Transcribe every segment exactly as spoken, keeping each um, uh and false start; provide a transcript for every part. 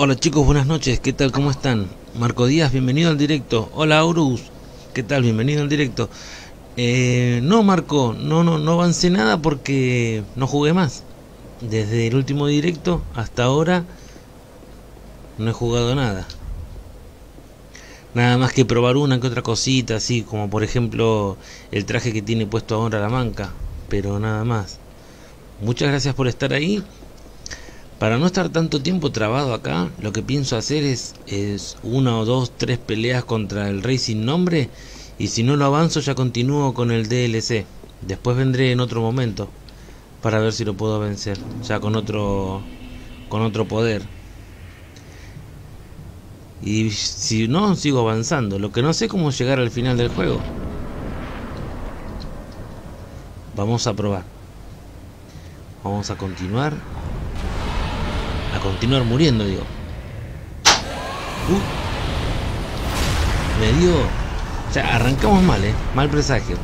Hola chicos, buenas noches, ¿qué tal? ¿Cómo están? Marco Díaz, bienvenido al directo. Hola Aurus, ¿qué tal? Bienvenido al directo. Eh, no Marco, no, no, no avancé nada porque no jugué más. Desde el último directo hasta ahora no he jugado nada. Nada más que probar una que otra cosita, así como por ejemplo el traje que tiene puesto ahora la manca, pero nada más. Muchas gracias por estar ahí. Para no estar tanto tiempo trabado acá, lo que pienso hacer es, es una o dos, tres peleas contra el rey sin nombre. Y si no lo avanzo ya continúo con el D L C. Después vendré en otro momento para ver si lo puedo vencer, ya con otro, con otro poder. Y si no, sigo avanzando. Lo que no sé es cómo llegar al final del juego. Vamos a probar. Vamos a continuar. A continuar muriendo, digo. Uh, me dio... O sea, arrancamos mal, eh. Mal presagio.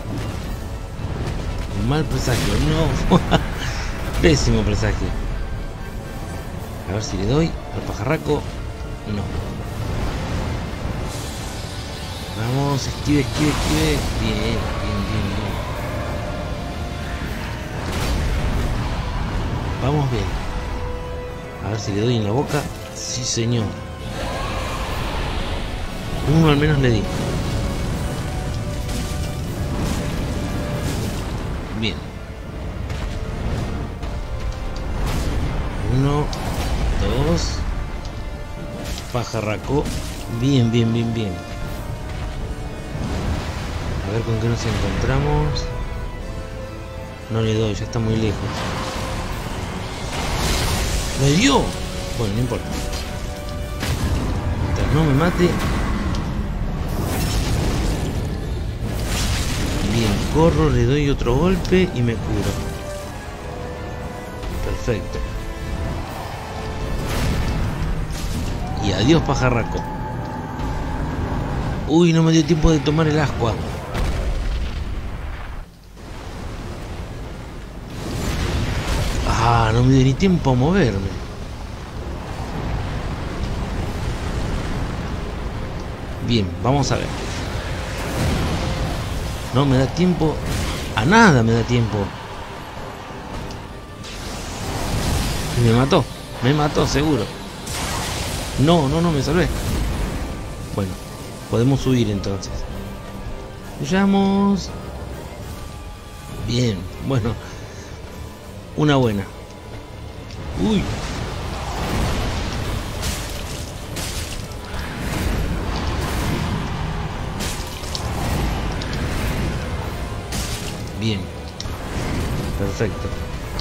Mal presagio, no. Pésimo presagio. A ver si le doy al pajarraco. No. Vamos, esquive, esquive, esquive. Bien, bien, bien, bien. Vamos bien. A ver si le doy en la boca. Sí, señor. Uno al menos le di. Bien. Uno, dos. Pajarraco. Bien, bien, bien, bien. A ver con qué nos encontramos. No le doy, ya está muy lejos. ¡Me dio! Bueno, no importa. Mientras no me mate. Bien, corro, le doy otro golpe y me curo. Perfecto. Y adiós, pajarraco. Uy, no me dio tiempo de tomar el ascua. Ah, no me dio ni tiempo a moverme. Bien, vamos a ver. No me da tiempo. A nada me da tiempo. Y me mató. Me mató, seguro. No, no, no me salvé. Bueno, podemos huir entonces. Huyamos. Bien, bueno. Una buena. Uy. Bien. Perfecto.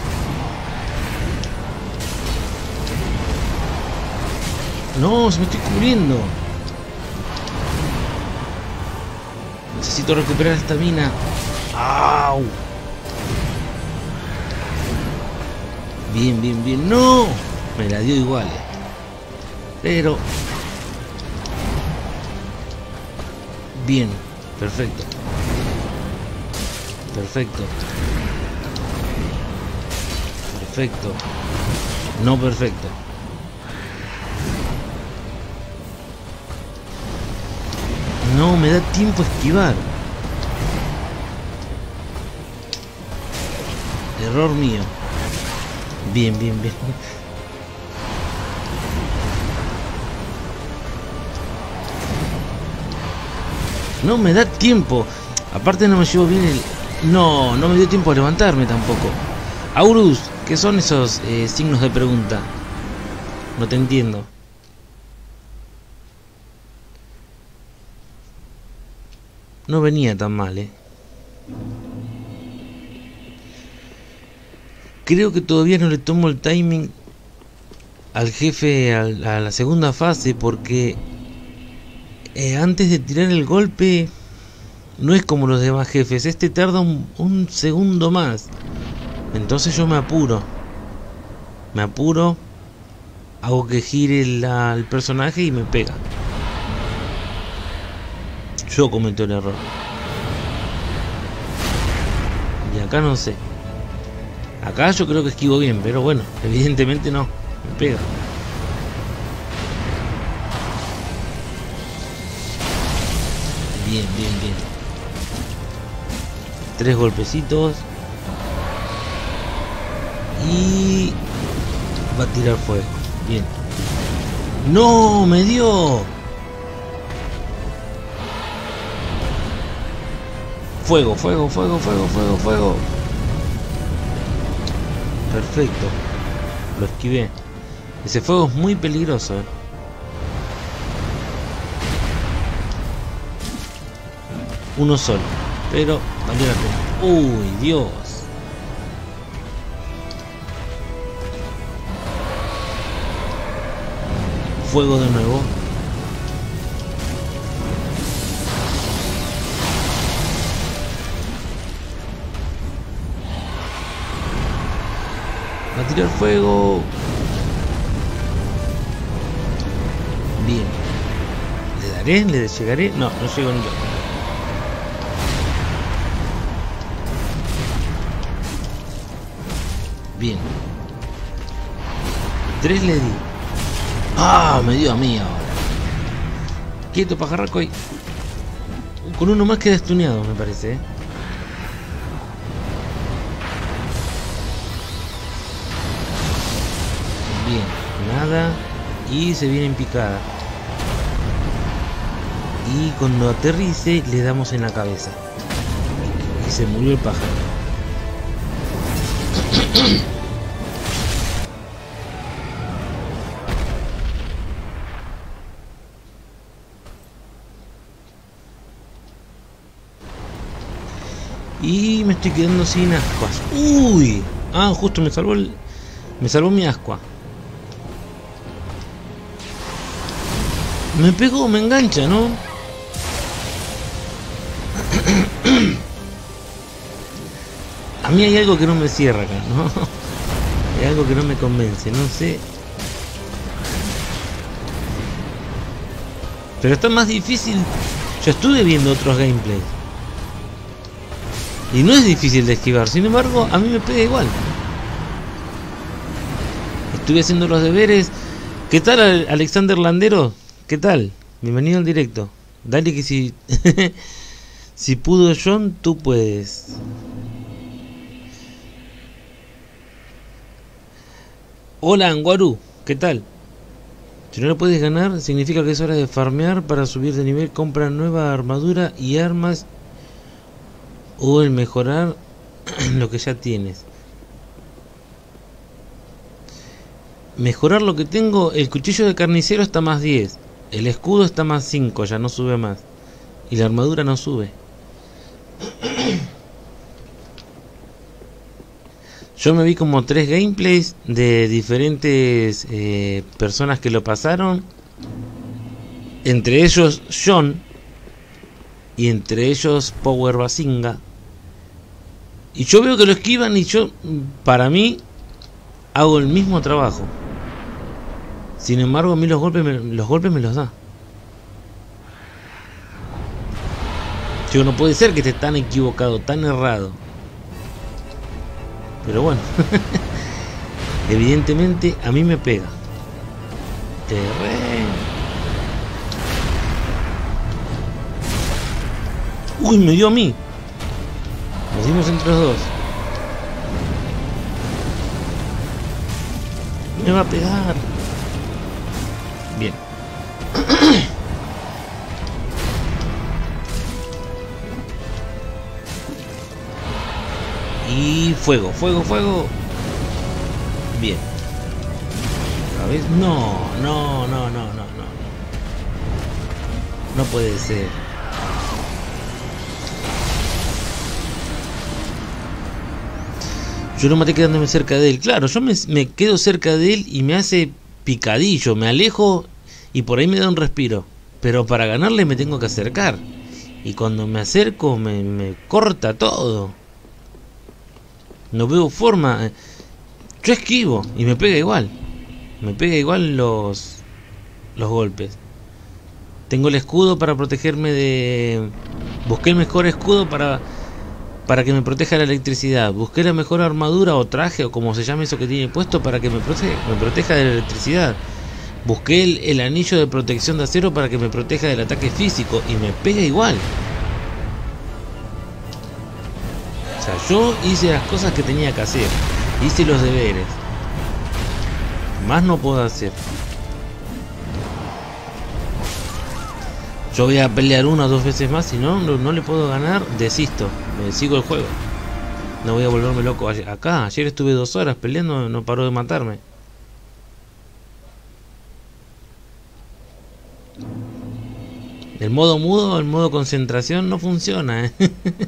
No, se me estoy cubriendo. Necesito recuperar esta mina. ¡Au! Bien, bien, bien. ¡No! Me la dio igual. Pero... Bien. Perfecto. Perfecto. Perfecto. No perfecto. No me da tiempo a esquivar. Error mío. Bien, bien, bien. No me da tiempo. Aparte no me llevo bien el... No, no me dio tiempo a levantarme tampoco. Aurus, ¿qué son esos eh, signos de pregunta? No te entiendo. No venía tan mal, eh. Creo que todavía no le tomo el timing al jefe a, a la segunda fase porque eh, antes de tirar el golpe no es como los demás jefes. Este tarda un, un segundo más. Entonces yo me apuro. Me apuro. Hago que gire la, el personaje y me pega. Yo cometo el error. Y acá no sé. Acá yo creo que esquivo bien, pero bueno, evidentemente no. Me pega. Bien, bien, bien. Tres golpecitos. Y va a tirar fuego. Bien. ¡No! ¡Me dio! Fuego, fuego, fuego, fuego, fuego, fuego. Perfecto. Lo esquivé. Ese fuego es muy peligroso, ¿eh? Uno solo. Pero valió la pena. ¡Uy, Dios! Fuego de nuevo. Va a tirar fuego. Bien. ¿Le daré? ¿Le llegaré? No, no llego ni yo. Bien. Tres le di. Ah, me dio a mí ahora. Quieto, pajarraco ahí. Con uno más queda estuneado, me parece, ¿eh? Bien, nada. Y se viene en picada. Y cuando aterrice le damos en la cabeza. Y se murió el pájaro. Y me estoy quedando sin ascuas. Uy. Ah, justo me salvó el... Me salvó mi ascua. Me pegó, me engancha, ¿no? A mí hay algo que no me cierra acá, ¿no? Hay algo que no me convence, no sé. Pero está más difícil. Yo estuve viendo otros gameplays y no es difícil de esquivar, sin embargo, a mí me pega igual. Estuve haciendo los deberes. ¿Qué tal, Alexander Landero? ¿Qué tal? Bienvenido al directo. Dale que si... si pudo John, tú puedes. Hola, Anguaru. ¿Qué tal? Si no lo puedes ganar, significa que es hora de farmear para subir de nivel. Compra nueva armadura y armas, o el mejorar lo que ya tienes. Mejorar lo que tengo. El cuchillo de carnicero está más diez. El escudo está más cinco, ya no sube más. Y la armadura no sube. Yo me vi como tres gameplays de diferentes eh, personas que lo pasaron. Entre ellos John. Y entre ellos Power Basinga. Y yo veo que lo esquivan y yo, para mí, hago el mismo trabajo. Sin embargo, a mí los golpes me, los golpes me los da. Yo no puede ser que esté tan equivocado, tan errado. Pero bueno, evidentemente a mí me pega. Terreno. Uy, me dio a mí. Nos dimos entre los dos. Me va a pegar. Bien. Y fuego, fuego, fuego. Bien. ¿Otra vez? No, no, no, no, no, no. No puede ser. Yo lo maté quedándome cerca de él. Claro, yo me, me quedo cerca de él y me hace picadillo. Me alejo y por ahí me da un respiro. Pero para ganarle me tengo que acercar. Y cuando me acerco me, me corta todo. No veo forma. Yo esquivo y me pega igual. Me pega igual los, los golpes. Tengo el escudo para protegerme de... Busqué el mejor escudo para... Para que me proteja la electricidad. Busqué la mejor armadura o traje o como se llame eso que tiene puesto para que me proteja, me proteja de la electricidad. Busqué el, el anillo de protección de acero para que me proteja del ataque físico y me pega igual. O sea, yo hice las cosas que tenía que hacer. Hice los deberes. Más no puedo hacer. Yo voy a pelear una o dos veces más. Si no, no, no le puedo ganar, desisto. Me sigo el juego. No voy a volverme loco. Acá, ayer estuve dos horas peleando. No paró de matarme. El modo mudo, el modo concentración no funciona, ¿eh?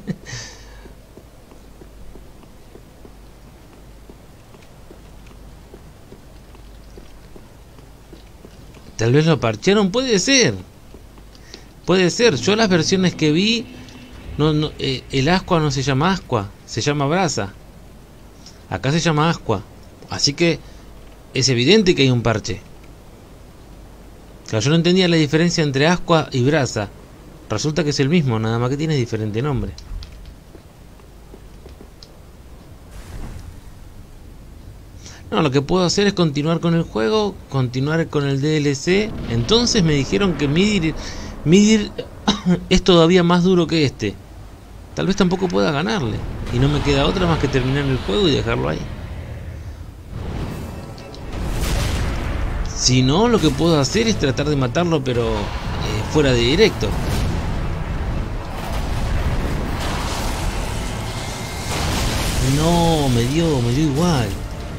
Tal vez lo parchearon, puede ser. Puede ser. Yo las versiones que vi, no, no, eh, el Ascua no se llama Ascua, se llama Brasa. Acá se llama Ascua. Así que es evidente que hay un parche. Claro, yo no entendía la diferencia entre Ascua y Brasa. Resulta que es el mismo, nada más que tiene diferente nombre. No, lo que puedo hacer es continuar con el juego, continuar con el D L C. Entonces me dijeron que Midir, Midir es todavía más duro que este. Tal vez tampoco pueda ganarle. Y no me queda otra más que terminar el juego y dejarlo ahí. Si no, lo que puedo hacer es tratar de matarlo, pero eh, fuera de directo. No, me dio, me dio igual.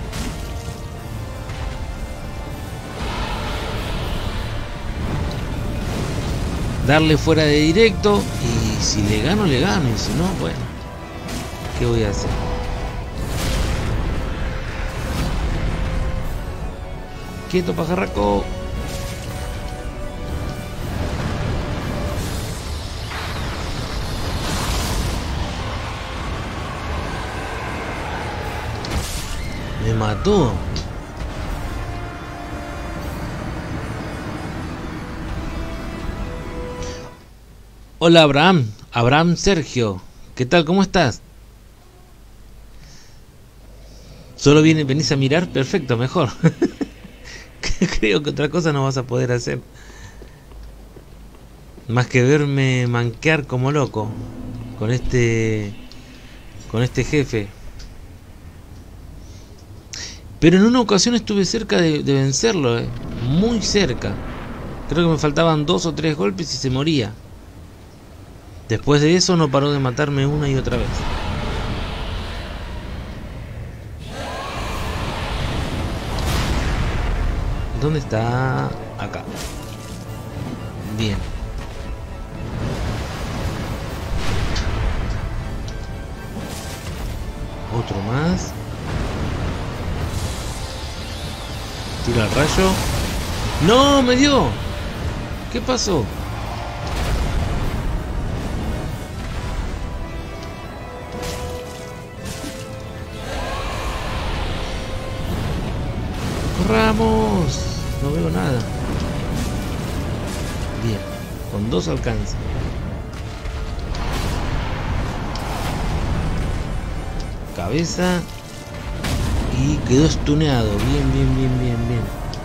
Darle fuera de directo y si le gano, le gano. Y si no, bueno, ¿qué voy a hacer? Quieto, pajarraco. Me mató. Hola Abraham, Abraham Sergio. ¿Qué tal? ¿Cómo estás? Solo viene, venís a mirar, perfecto, mejor. Creo que otra cosa no vas a poder hacer. Más que verme manquear como loco con este con este jefe. Pero en una ocasión estuve cerca de, de vencerlo, eh. Muy cerca. Creo que me faltaban dos o tres golpes y se moría. Después de eso no paró de matarme una y otra vez. ¿Dónde está? Acá. Bien. Otro más. Tira el rayo. ¡No! ¡Me dio! ¿Qué pasó? ¡Corramos! No veo nada. Bien, con dos alcanza. Cabeza. Y quedó stuneado. Bien, bien, bien, bien, bien.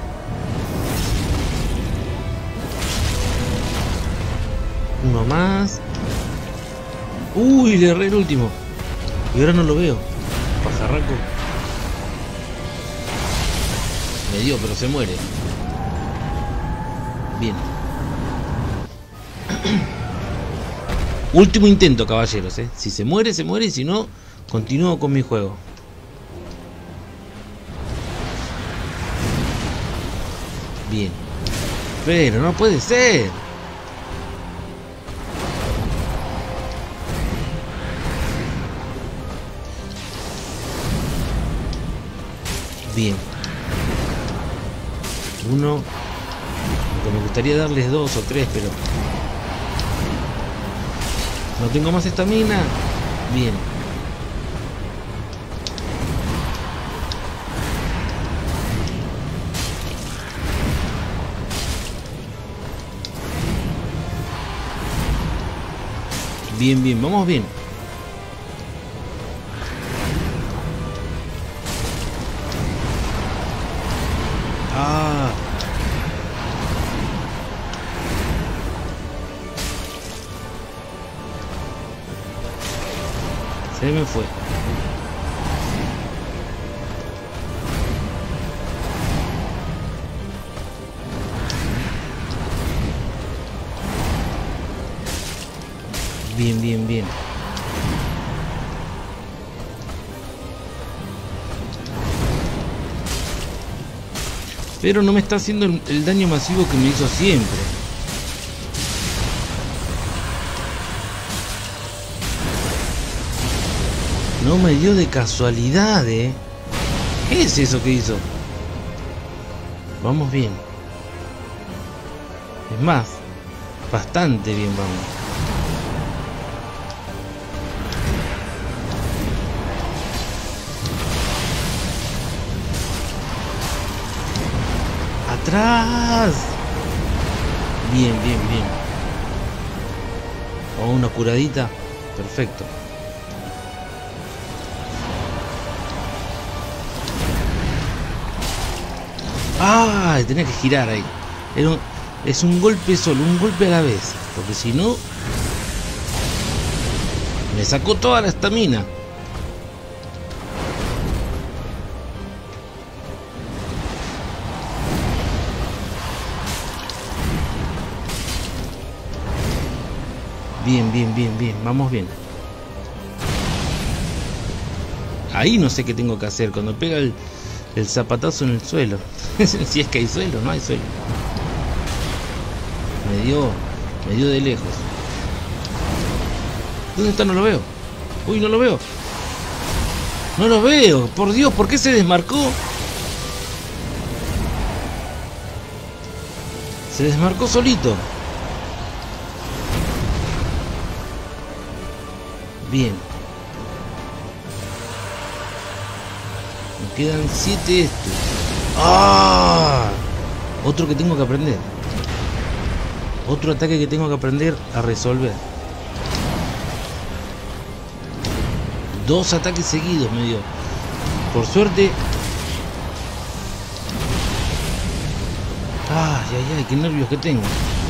Uno más. Uy, le erré el último. Y ahora no lo veo. Pajarraco. Me dio, pero se muere. Bien. Último intento, caballeros, ¿eh? Si se muere, se muere. Y si no, continúo con mi juego. Bien. Pero no puede ser. Bien. Uno. Me gustaría darles dos o tres, pero no tengo más estamina. Bien. Bien, bien, vamos bien. Ah, Se me fue. Bien, bien, bien. Pero no me está haciendo el, el daño masivo que me hizo siempre. No me dio de casualidad, ¿eh? ¿Qué es eso que hizo? Vamos bien. Es más, bastante bien vamos. ¡Atrás! Bien, bien, bien. O una curadita. Perfecto. ¡Ah! Tenía que girar ahí. Era un, es un golpe solo, un golpe a la vez. Porque si no... me sacó toda la estamina. Bien, bien, bien, bien. Vamos bien. Ahí no sé qué tengo que hacer. Cuando pega el, el zapatazo en el suelo. Si es que hay suelo, no hay suelo. Me dio, me dio de lejos. ¿Dónde está? No lo veo. Uy, no lo veo. No lo veo. Por Dios, ¿por qué se desmarcó? Se desmarcó solito. Bien. Me quedan siete estos. ¡Ah! Otro que tengo que aprender. Otro ataque que tengo que aprender a resolver. Dos ataques seguidos me dio. Por suerte. Ay, ay, ay, qué nervios que tengo.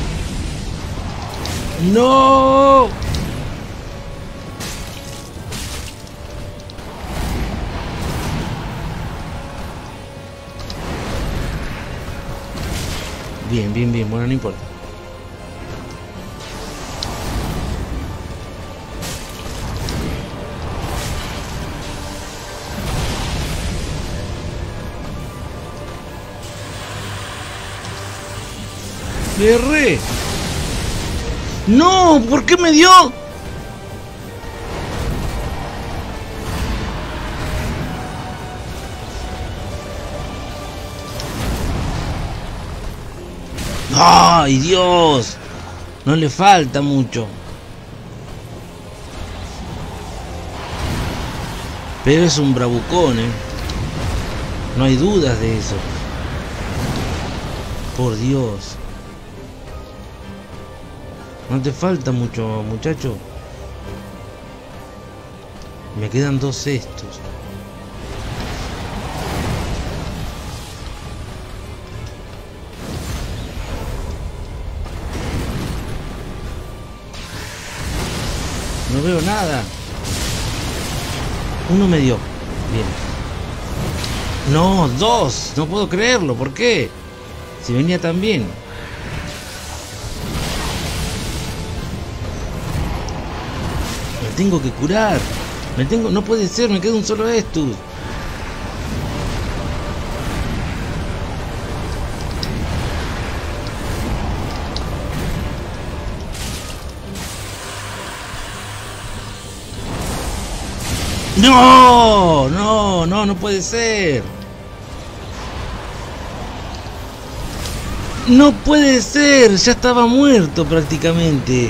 ¡No! Bien, bien, bien, bueno, no importa. ¡Le erré! ¡No! ¿Por qué me dio? ¡Ay, Dios! No le falta mucho. Pero es un bravucón, ¿eh? No hay dudas de eso. Por Dios. No te falta mucho, muchacho. Me quedan dos cestos. No veo nada. Uno me dio. Bien. No, dos. No puedo creerlo. ¿Por qué? Si venía tan bien. Me tengo que curar. Me tengo... No puede ser. Me queda un solo Estus. No, no, no, no puede ser. No puede ser, ya estaba muerto prácticamente.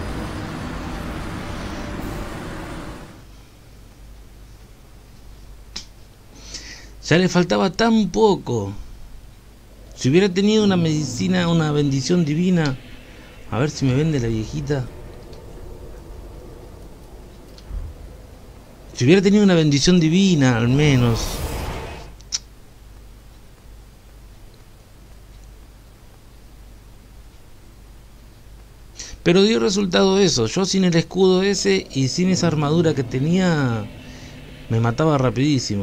Ya le faltaba tan poco. Si hubiera tenido una medicina, una bendición divina. A ver si me vende la viejita. Si hubiera tenido una bendición divina, al menos. Pero dio resultado eso. Yo sin el escudo ese y sin esa armadura que tenía, me mataba rapidísimo.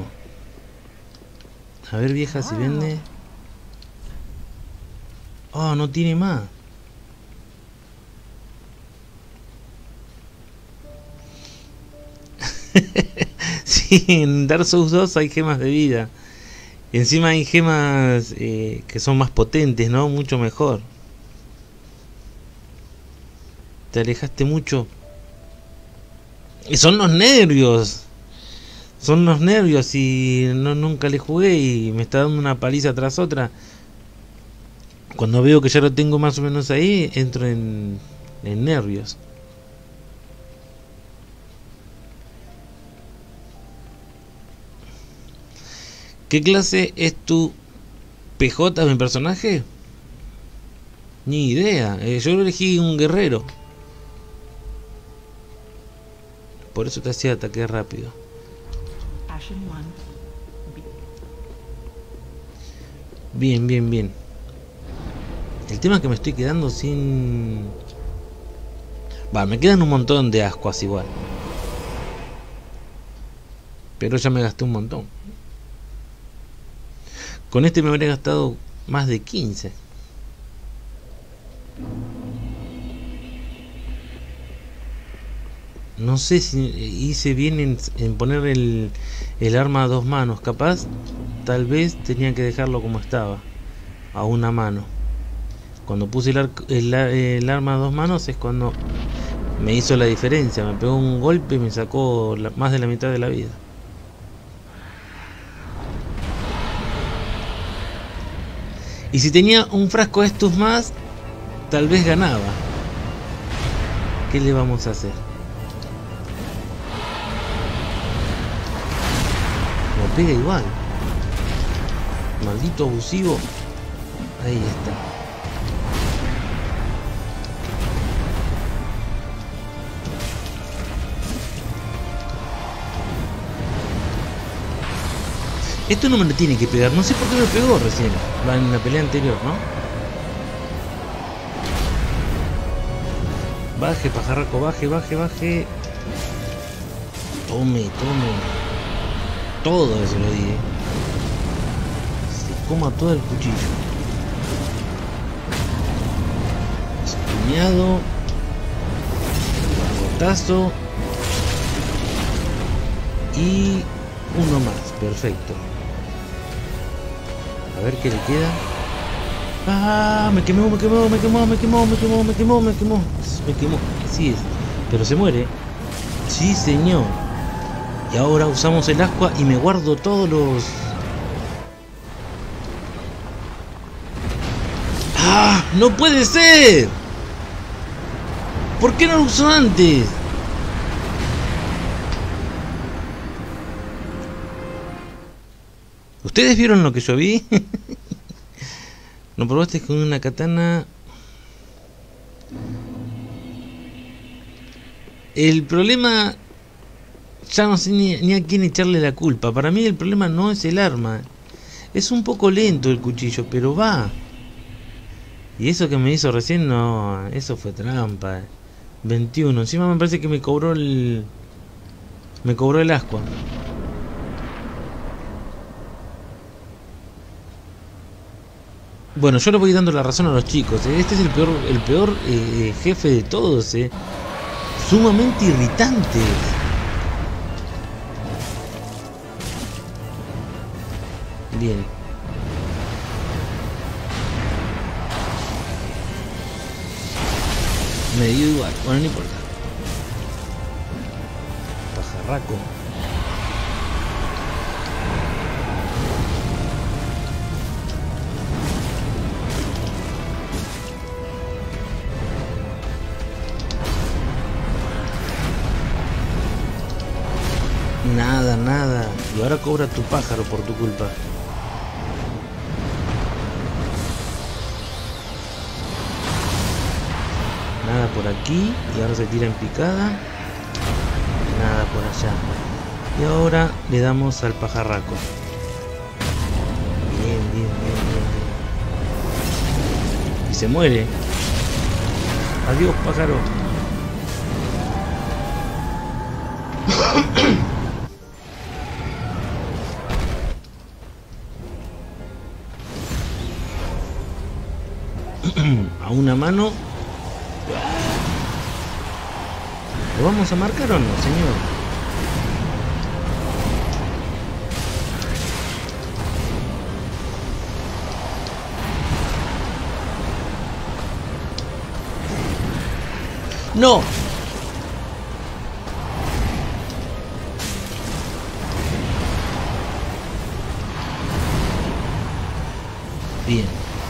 A ver, vieja, si vende. Oh, no tiene más. Sí, en Dark Souls dos hay gemas de vida. Encima hay gemas eh, que son más potentes, ¿no? Mucho mejor. Te alejaste mucho. Y son los nervios. Son los nervios y no, nunca le jugué y me está dando una paliza tras otra. Cuando veo que ya lo tengo más o menos ahí, entro en, en nervios. ¿Qué clase es tu P J, mi personaje? Ni idea. Eh, yo elegí un guerrero. Por eso te hacía ataque rápido. Bien, bien, bien. El tema es que me estoy quedando sin... Va, me quedan un montón de ascuas igual. Pero ya me gasté un montón. Con este me habría gastado más de quince. No sé si hice bien en, en poner el, el arma a dos manos. Capaz, tal vez tenía que dejarlo como estaba, a una mano. Cuando puse el, el, el arma a dos manos es cuando me hizo la diferencia. Me pegó un golpe y me sacó la, más de la mitad de la vida. Y si tenía un frasco de estos más, tal vez ganaba. ¿Qué le vamos a hacer? Lo pega igual. Maldito abusivo. Ahí está. Esto no me lo tiene que pegar. No sé por qué me pegó recién. Va en la pelea anterior, ¿no? Baje, pajarraco, baje, baje, baje. Tome, tome. Todo eso lo di. Se coma todo el cuchillo. Estuñado. Botazo. Y uno más. Perfecto. A ver qué le queda. Ah, me quemó, me quemó, me quemó, me quemó, me quemó, me quemó, me quemó. Me quemó. Sí es. Pero se muere. Sí, señor. Y ahora usamos el ascua y me guardo todos los... ¡Ah! ¡No puede ser! ¿Por qué no lo usó antes? ¿Ustedes vieron lo que yo vi? ¿No probaste con una katana? El problema... Ya no sé ni, ni a quién echarle la culpa. Para mí el problema no es el arma. Es un poco lento el cuchillo, pero va. Y eso que me hizo recién, no... Eso fue trampa. veintiuno. Encima me parece que me cobró el... Me cobró el ascua. Bueno, yo le voy dando la razón a los chicos, ¿eh? Este es el peor, el peor eh, jefe de todos, ¿eh? Sumamente irritante. Bien. Me dio igual, bueno, no importa. Pajarraco. Nada, nada. Y ahora cobra tu pájaro por tu culpa. Nada por aquí. Y ahora se tira en picada. Nada por allá. Y ahora le damos al pajarraco. Bien, bien, bien, bien, bien. Y se muere. Adiós, pájaro. A una mano. ¿Lo vamos a marcar o no, señor? ¡No! Bien.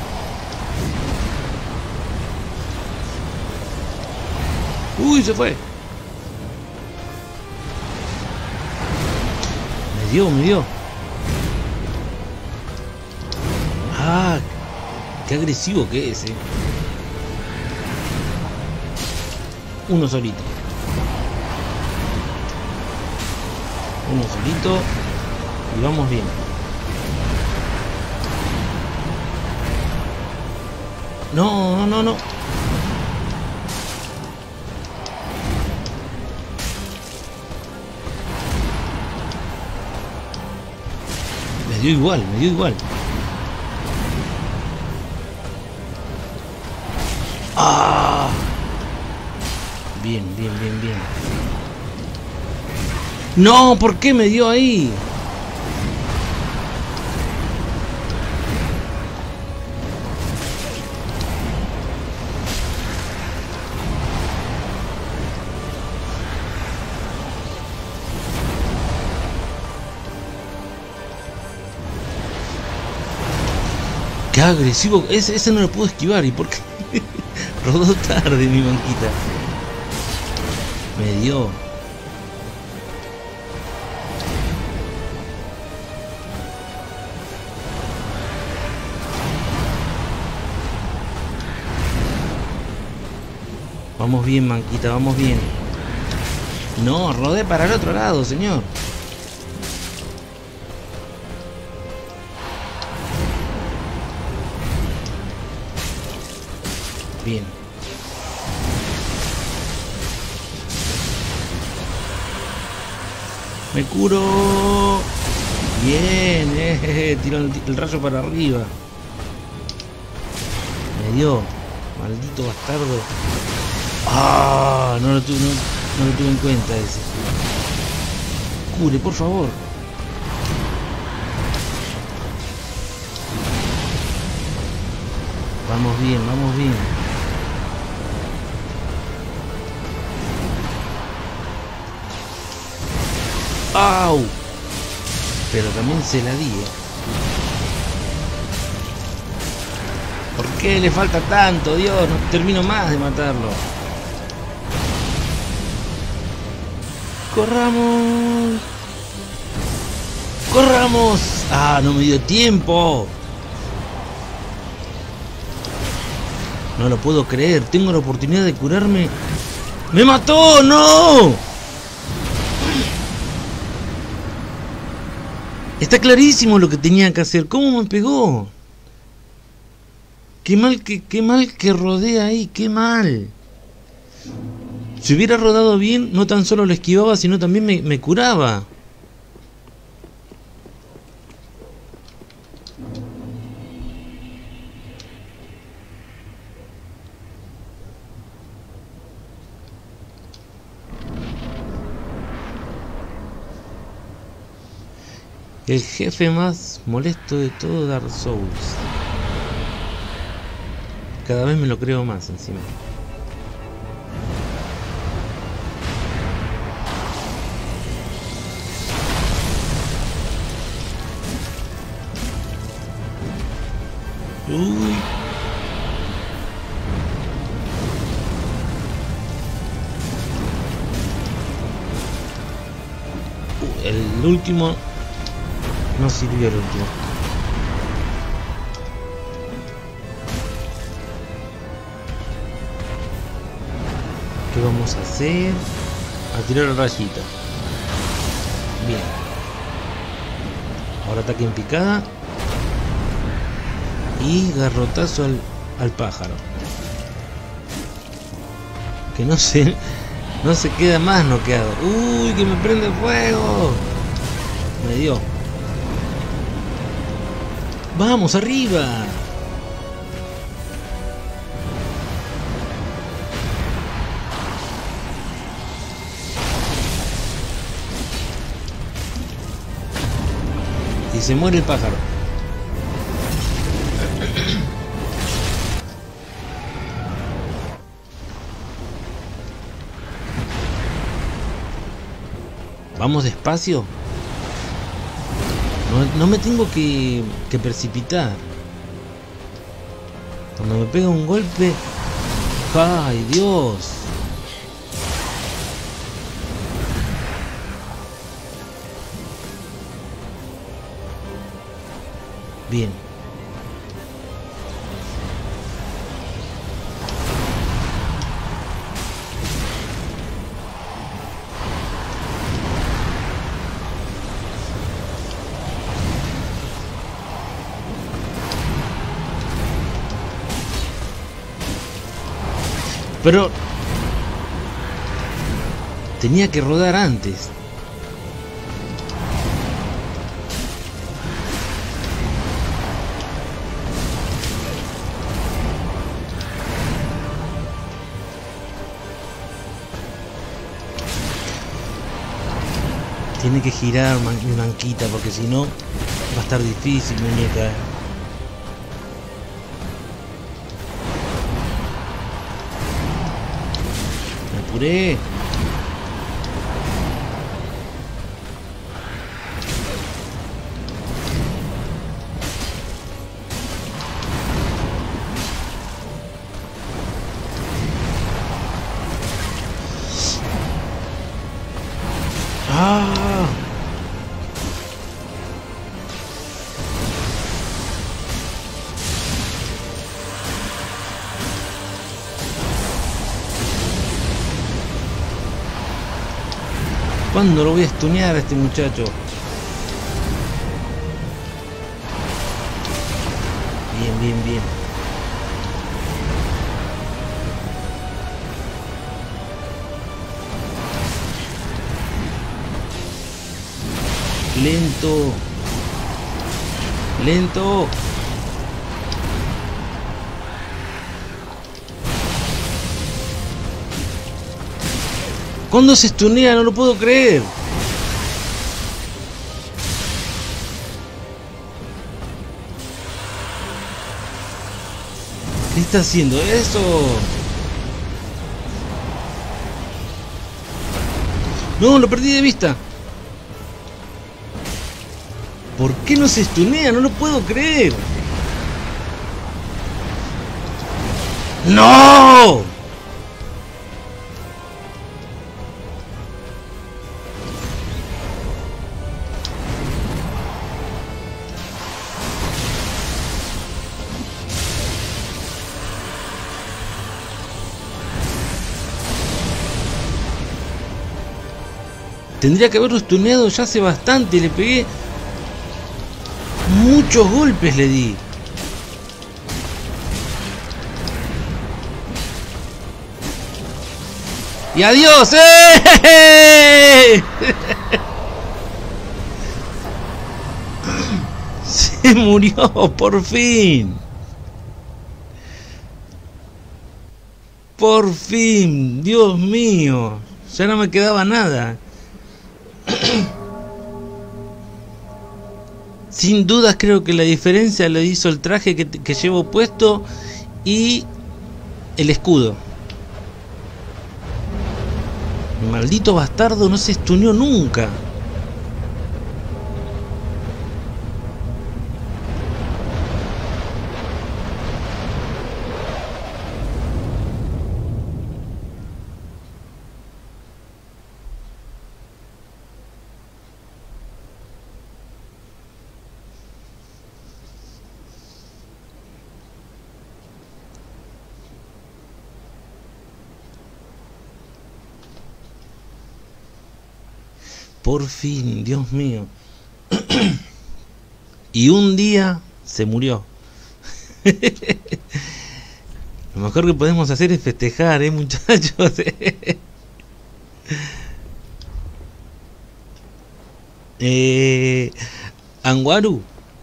¡Uy, se fue! Me dio, me dio. Ah, qué agresivo que es, eh. Uno solito. Uno solito. Y vamos bien. No, no, no, no. Me dio igual, me dio igual. ¡Ah! Bien, bien, bien, bien. No, ¿por qué me dio ahí? Qué agresivo. Ese, ese no lo puedo esquivar. ¿Y por qué? Rodó tarde mi manquita. Me dio. Vamos bien, manquita, vamos bien. No, rodé para el otro lado, señor. Bien. Me curo. Bien, eh, tiró el, el rayo para arriba. Me dio. Maldito bastardo. Ah, no lo tuve, no, no lo tuve en cuenta ese. Cure, por favor. Vamos bien, vamos bien. ¡Au! Pero también se la di, ¿eh? ¿Por qué le falta tanto? Dios, no termino más de matarlo. ¡Corramos! ¡Corramos! ¡Ah, no me dio tiempo! No lo puedo creer. Tengo la oportunidad de curarme. ¡Me mató! ¡No! Está clarísimo lo que tenía que hacer. ¿Cómo me pegó? Qué mal que, qué mal que rodé ahí. Qué mal. Si hubiera rodado bien, no tan solo lo esquivaba, sino también me, me curaba. El jefe más molesto de todo Dark Souls. Cada vez me lo creo más encima. Uy. El último no sirvió el último. ¿Qué vamos a hacer? A tirar el rayito. Bien. Ahora ataque en picada. Y garrotazo al, al pájaro. Que no se, no se queda más noqueado. Uy, que me prende el fuego. Me dio. Vamos, arriba. Y se muere el pájaro. Vamos despacio. No, no me tengo que, que precipitar. Cuando me pega un golpe... ¡Ay, Dios! Bien. Pero tenía que rodar antes. Tiene que girar man mi manquita porque si no va a estar difícil, muñeca. Me apuré. ¡Ah! ¿Cuándo lo voy a stunear a este muchacho? Bien, bien, bien. Lento. Lento. ¿Cuándo se stunea? No lo puedo creer. ¿Qué está haciendo eso? No, lo perdí de vista. ¿Por qué no se stunea? No lo puedo creer. ¡No! Tendría que haberlo stuneado ya hace bastante. Le pegué muchos golpes, le di. ¡Y adiós! ¡Eh! Se murió, por fin. Por fin, Dios mío. Ya no me quedaba nada. Sin dudas creo que la diferencia lo hizo el traje que, que llevo puesto y el escudo. El maldito bastardo no se stuneó nunca. Por fin, Dios mío. Y un día se murió. Lo mejor que podemos hacer es festejar, eh, muchachos. eh, Anguaru.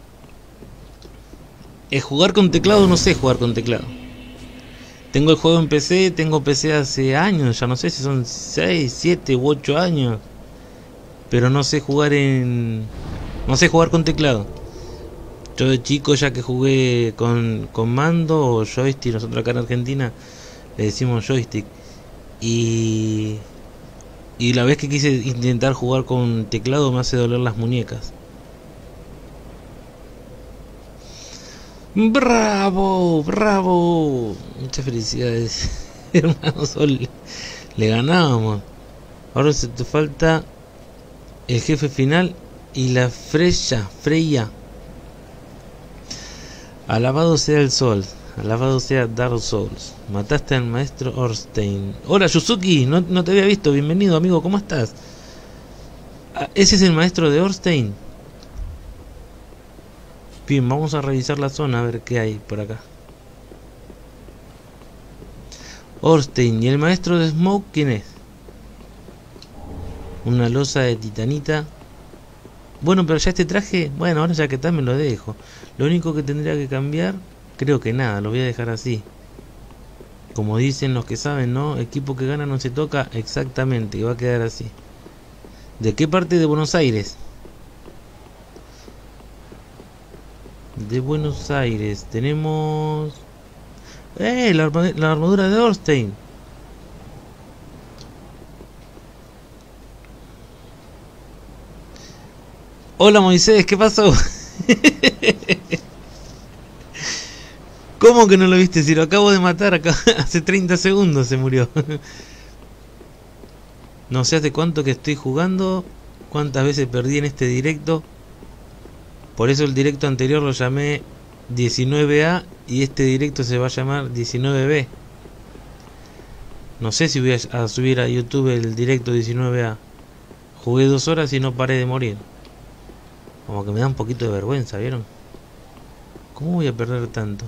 Es jugar con teclado, no sé jugar con teclado. Tengo el juego en P C, tengo P C hace años, ya no sé si son seis, siete u ocho años. Pero no sé jugar en... No sé jugar con teclado. Yo de chico ya que jugué con, con mando o joystick, nosotros acá en Argentina le decimos joystick. Y... Y la vez que quise intentar jugar con teclado me hace doler las muñecas. ¡Bravo! ¡Bravo! Muchas felicidades, hermano Sol. Le ganábamos. Ahora se te falta el jefe final y la Freya. Freya. Alabado sea el sol. Alabado sea Dark Souls. Mataste al maestro Orstein. Hola Yuzuki, no, no te había visto. Bienvenido amigo, ¿cómo estás? Ah, ¿ese es el maestro de Orstein? Bien, vamos a revisar la zona a ver qué hay por acá. Orstein. ¿Y el maestro de Smoke quién es? Una losa de titanita. Bueno, pero ya este traje, bueno, ahora ya que tal me lo dejo. Lo único que tendría que cambiar, creo que nada, lo voy a dejar así. Como dicen los que saben, ¿no? Equipo que gana no se toca, exactamente, y va a quedar así. ¿De qué parte de Buenos Aires? De Buenos Aires tenemos... ¡Eh! La, arma la armadura de Orstein. Hola Moisés, ¿qué pasó? ¿Cómo que no lo viste? Si lo acabo de matar acá hace treinta segundos se murió. No sé hace cuánto que estoy jugando, cuántas veces perdí en este directo. Por eso el directo anterior lo llamé diecinueve A y este directo se va a llamar diecinueve B. No sé si voy a subir a YouTube el directo diecinueve A. Jugué dos horas y no paré de morir. Como que me da un poquito de vergüenza, ¿vieron? ¿Cómo voy a perder tanto?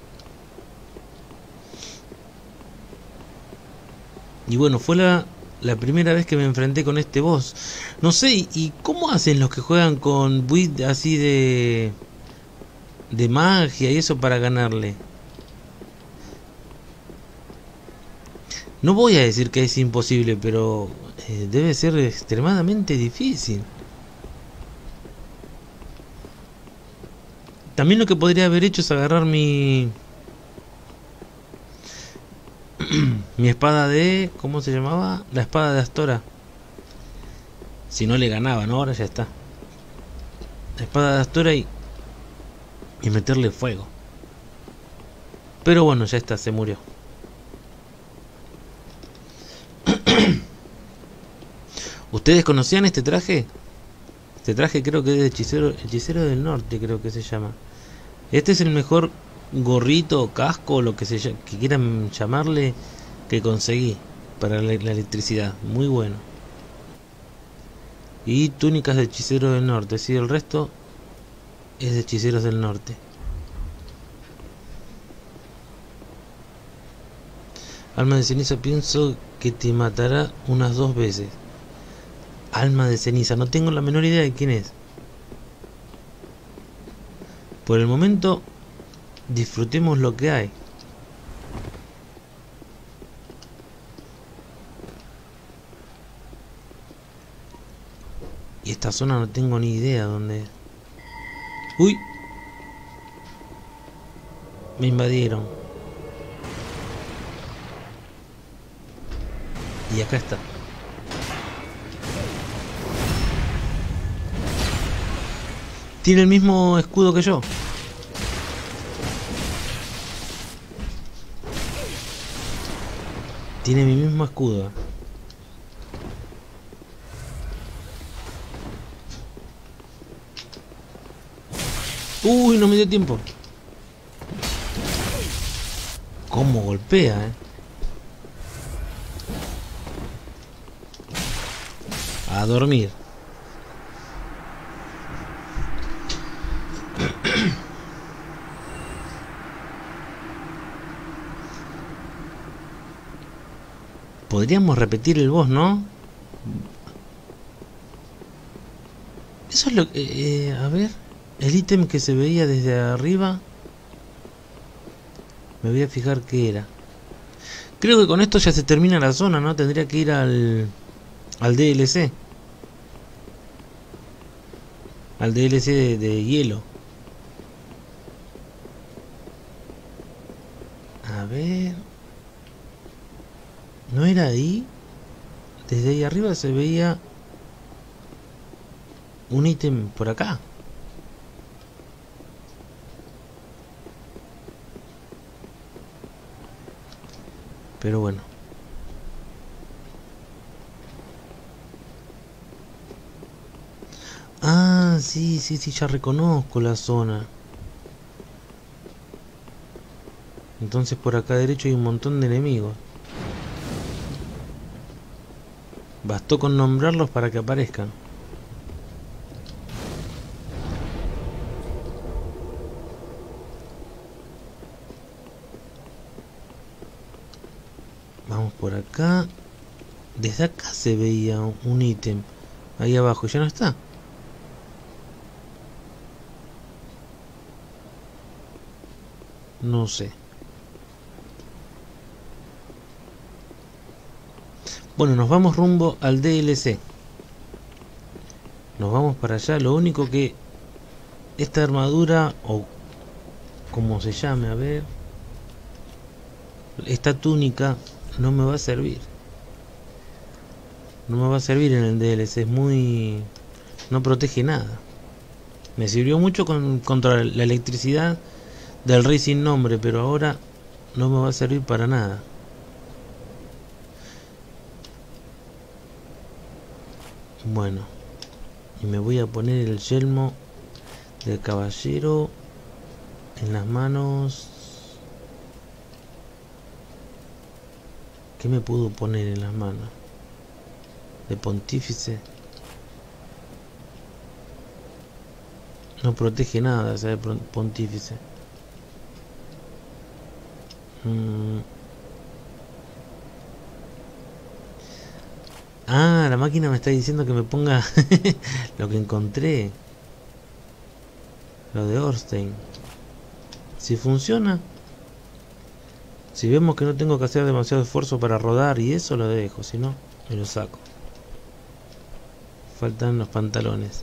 Y bueno, fue la, la primera vez que me enfrenté con este boss. No sé, ¿y cómo hacen los que juegan con build así de... de magia y eso para ganarle? No voy a decir que es imposible, pero eh, debe ser extremadamente difícil. También lo que podría haber hecho es agarrar mi... mi espada de... ¿cómo se llamaba? La espada de Astora. Si no le ganaba, ¿no? Ahora ya está. La espada de Astora y... y meterle fuego. Pero bueno, ya está, se murió. ¿Ustedes conocían este traje? Este traje creo que es de hechicero, hechicero del norte, creo que se llama. Este es el mejor gorrito o casco, lo que se que quieran llamarle, que conseguí para la, la electricidad. Muy bueno. Y túnicas de hechicero del norte. Sí, el resto es de hechiceros del norte. Alma de ceniza, pienso que te matará unas dos veces. Alma de ceniza, no tengo la menor idea de quién es. Por el momento, disfrutemos lo que hay. Y esta zona no tengo ni idea dónde es. ¡Uy! Me invadieron. Y acá está. Tiene el mismo escudo que yo. Tiene mi mismo escudo. Uy, no me dio tiempo. Cómo golpea, eh. A dormir. Podríamos repetir el boss, ¿no? Eso es lo que... Eh, a ver... El ítem que se veía desde arriba... Me voy a fijar qué era. Creo que con esto ya se termina la zona, ¿no? Tendría que ir al... Al D L C. Al D L C de, de hielo. A ver... ¿No era ahí? Desde ahí arriba se veía... Un ítem por acá. Pero bueno. Ah, sí, sí, sí, ya reconozco la zona. Entonces por acá derecho hay un montón de enemigos. Bastó con nombrarlos para que aparezcan. Vamos por acá. Desde acá se veía un ítem. Ahí abajo, ya no está. No sé. Bueno, nos vamos rumbo al D L C. Nos vamos para allá. Lo único que... Esta armadura, o como se llame, a ver... Esta túnica no me va a servir. No me va a servir en el D L C. Es muy... No protege nada. Me sirvió mucho con, contra la electricidad del rey sin nombre, pero ahora no me va a servir para nada. Bueno, y me voy a poner el yelmo del caballero en las manos. ¿Qué me puedo poner en las manos? De pontífice. No protege nada, ¿sabes? Pontífice. Mm. Ah, la máquina me está diciendo que me ponga lo que encontré. Lo de Orstein. Si funciona. Si vemos que no tengo que hacer demasiado esfuerzo para rodar y eso, lo dejo. Si no, me lo saco. Faltan los pantalones.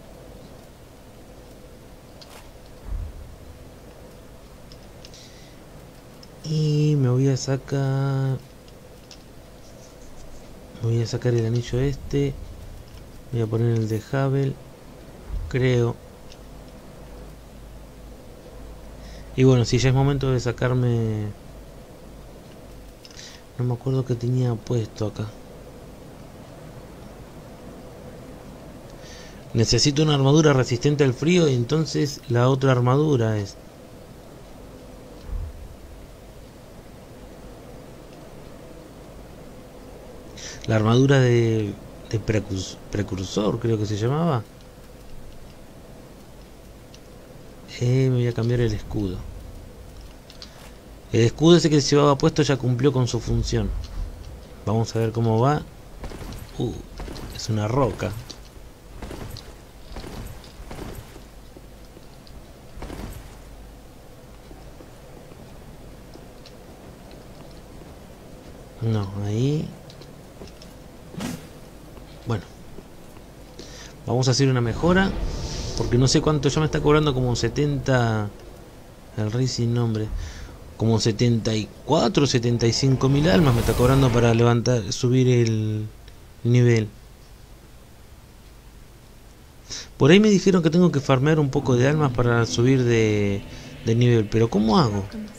Y me voy a sacar... Voy a sacar el anillo este. Voy a poner el de Havel. Creo. Y bueno, si ya es momento de sacarme... No me acuerdo qué tenía puesto acá. Necesito una armadura resistente al frío. Y entonces la otra armadura es... La armadura de, de precursor, precursor, creo que se llamaba. Eh, me voy a cambiar el escudo. El escudo ese que se llevaba puesto ya cumplió con su función. Vamos a ver cómo va. Uh, es una roca. No, ahí... Bueno, vamos a hacer una mejora, porque no sé cuánto, ya me está cobrando como setenta, el rey sin nombre, como setenta y cuatro, setenta y cinco mil almas me está cobrando para levantar, subir el nivel. Por ahí me dijeron que tengo que farmear un poco de almas para subir de, de nivel, pero ¿cómo hago?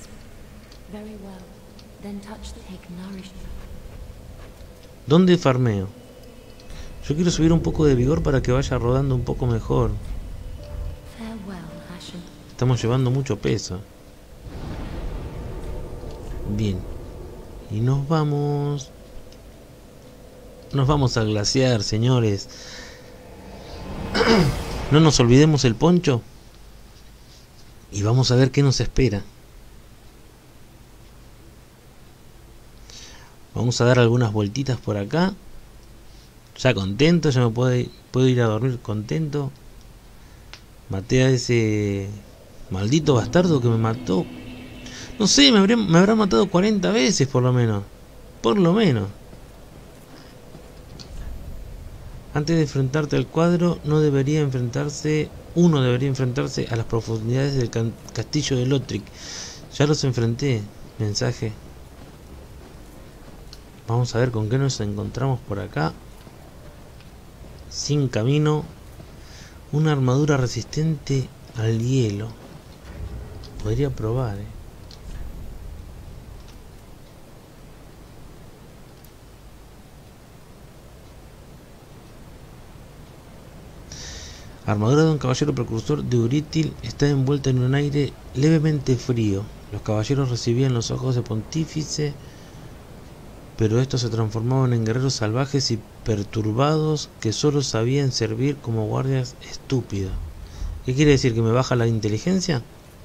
¿Dónde farmeo? Yo quiero subir un poco de vigor para que vaya rodando un poco mejor. Estamos llevando mucho peso. Bien. Y nos vamos... Nos vamos al glaciar, señores. No nos olvidemos el poncho. Y vamos a ver qué nos espera. Vamos a dar algunas vueltitas por acá. Ya contento, ya me puedo, puedo ir a dormir contento. Maté a ese maldito bastardo que me mató. No sé, me, habré, me habrá matado cuarenta veces por lo menos. Por lo menos. Antes de enfrentarte al cuadro, no debería enfrentarse... Uno debería enfrentarse a las profundidades del castillo de Lothric. Ya los enfrenté. Mensaje. Vamos a ver con qué nos encontramos por acá. Sin camino. Una armadura resistente al hielo. Podría probar, eh. Armadura de un caballero precursor de Úritil está envuelta en un aire levemente frío. Los caballeros recibían los ojos de pontífice, pero estos se transformaban en guerreros salvajes y perturbados que solo sabían servir como guardias estúpidos. ¿Qué quiere decir? ¿Que me baja la inteligencia?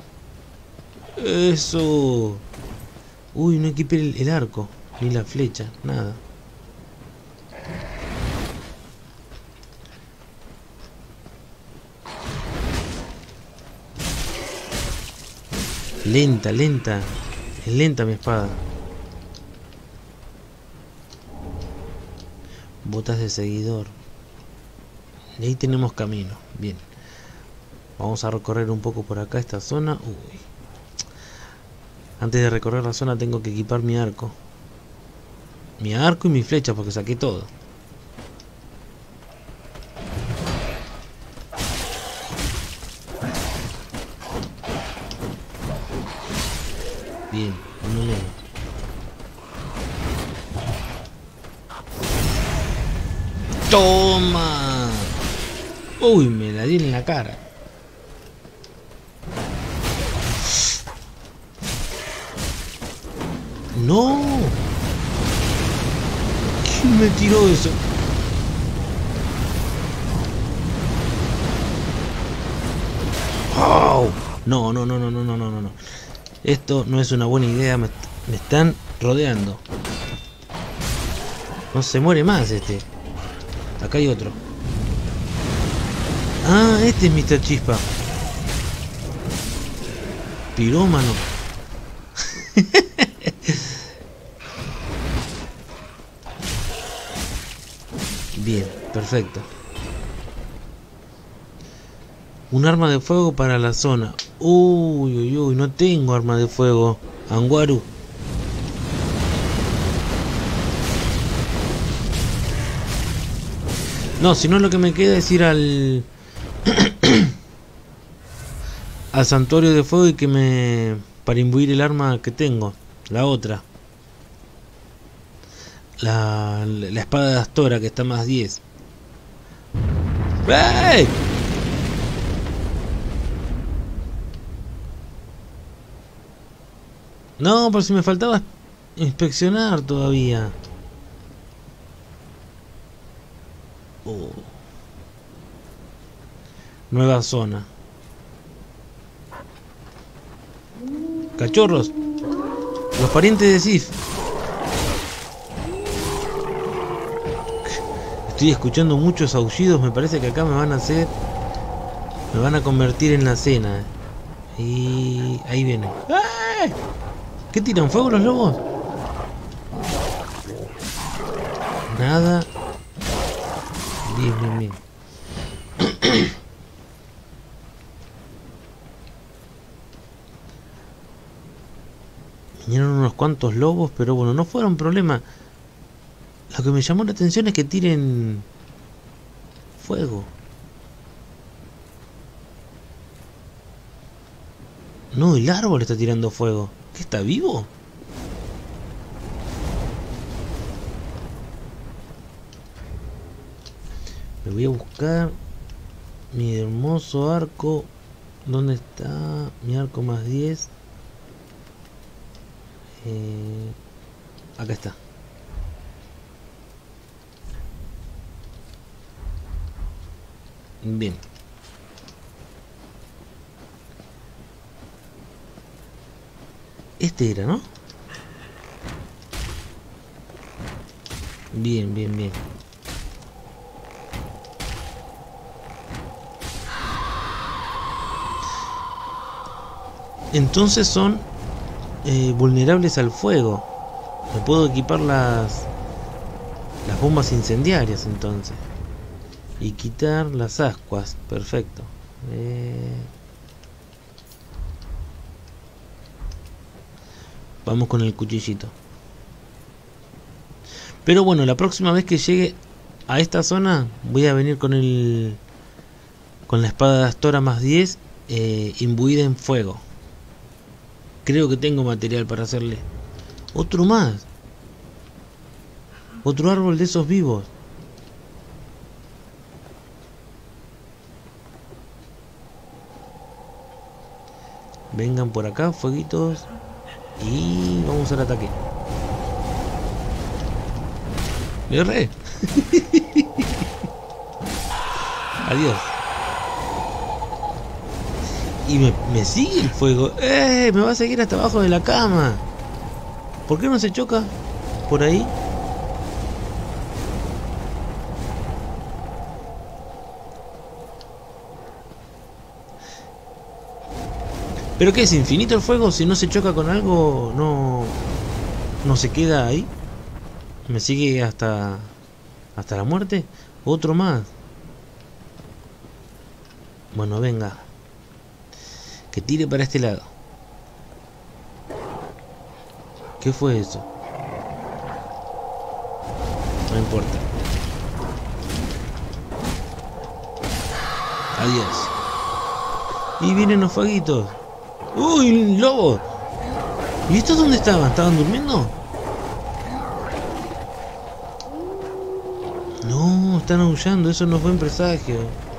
¡Eso! Uy, no equipé el, el arco, ni la flecha, nada. Lenta, lenta. Es lenta mi espada. Botas de seguidor. Y ahí tenemos camino. Bien. Vamos a recorrer un poco por acá esta zona. Uy. Antes de recorrer la zona tengo que equipar mi arco. Mi arco y mi flecha porque saqué todo. Bien, uno menos. ¡Toma! Uy, me la di en la cara. ¡No! ¿Quién me tiró eso? ¡Oh! No, no, no, no, no, no, no, no. Esto no es una buena idea, me, me están rodeando. No se muere más este. Acá hay otro. Ah, este es mister Chispa. Pirómano. Bien, perfecto. Un arma de fuego para la zona. Uy, uy, uy, no tengo arma de fuego. Anguaru. No, si no lo que me queda es ir al... al santuario de fuego y que me... para imbuir el arma que tengo. La otra. La, la espada de Astora que está más diez. ¡Ey! No, por si me faltaba inspeccionar todavía. Oh. Nueva zona. Cachorros. Los parientes de Sif. Estoy escuchando muchos aullidos. Me parece que acá me van a hacer... me van a convertir en la cena. Y... ahí viene. ¡Ay! ¿Qué tiran fuego los lobos? Nada. Bien, bien, bien. Vinieron unos cuantos lobos, pero bueno, no fueron problema. Lo que me llamó la atención es que tiren fuego. No, el árbol está tirando fuego. ¿Qué, está vivo? Me voy a buscar mi hermoso arco. ¿Dónde está mi arco más diez? Eh, acá está. Bien. Este era, ¿no? Bien, bien, bien. Entonces son eh, vulnerables al fuego. Me puedo equipar las las bombas incendiarias entonces. Y quitar las ascuas. Perfecto. Eh... Vamos con el cuchillito. Pero bueno, la próxima vez que llegue a esta zona voy a venir con el con la espada de Astora más diez eh, imbuida en fuego. Creo que tengo material para hacerle. Otro más. Otro árbol de esos vivos. Vengan por acá, fueguitos. Y vamos al ataque. Le erré. Adiós. Y me, me sigue el fuego. ¡Eh! Me va a seguir hasta abajo de la cama. ¿Por qué no se choca por ahí? ¿Pero qué es infinito el fuego? Si no se choca con algo, no, no se queda ahí. Me sigue hasta hasta la muerte. Otro más. Bueno, venga. Que tire para este lado. ¿Qué fue eso? No importa. Adiós. Y vienen los fueguitos. ¡Uy, lobo! ¿Y estos dónde estaban? ¿Estaban durmiendo? No, están aullando. Eso no es buen presagio.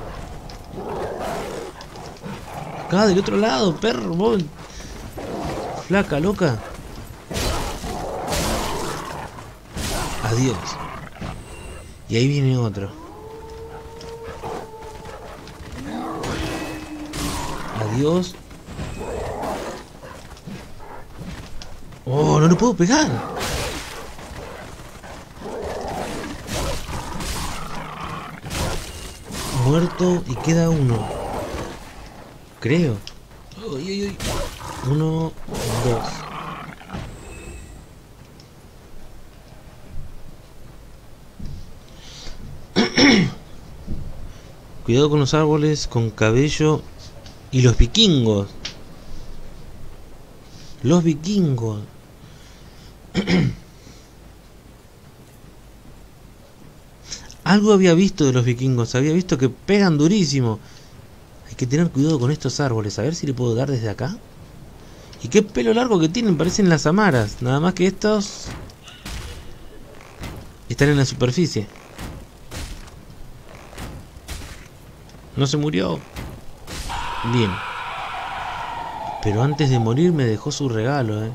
Acá, del otro lado, perro. Vos. Flaca, loca. Adiós. Y ahí viene otro. Adiós. Oh, no le puedo pegar. Muerto y queda uno. Creo. Uy, uy, uy. Uno, dos. Cuidado con los árboles con cabello y los vikingos. Los vikingos. Algo había visto de los vikingos. Había visto que pegan durísimo. Hay que tener cuidado con estos árboles. A ver si le puedo dar desde acá. Y qué pelo largo que tienen. Parecen las amaras. Nada más que estos están en la superficie. No se murió. Bien. Pero antes de morir me dejó su regalo, eh.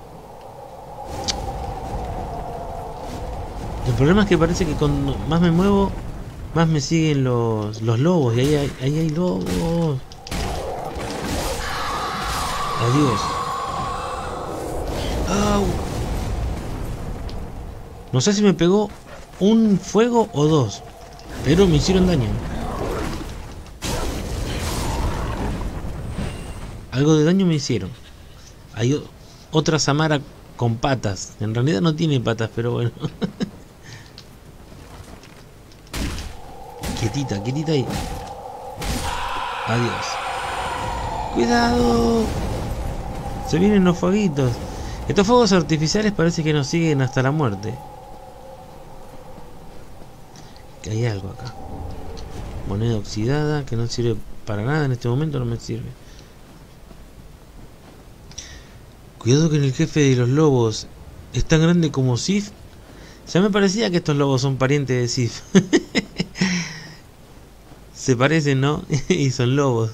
El problema es que parece que cuando más me muevo, más me siguen los, los lobos. Y ahí hay, ahí hay lobos. Adiós. Au. No sé si me pegó un fuego o dos, pero me hicieron daño. Algo de daño me hicieron. Hay otra Samara con patas. En realidad no tiene patas, pero bueno. Quietita, quietita ahí. Adiós. Cuidado. Se vienen los fueguitos. Estos fuegos artificiales parece que nos siguen hasta la muerte. Que hay algo acá. Moneda oxidada que no sirve para nada en este momento, no me sirve. Cuidado que en el jefe de los lobos es tan grande como Sif. Ya me parecía que estos lobos son parientes de Sif. Se parecen, ¿no? Y son lobos.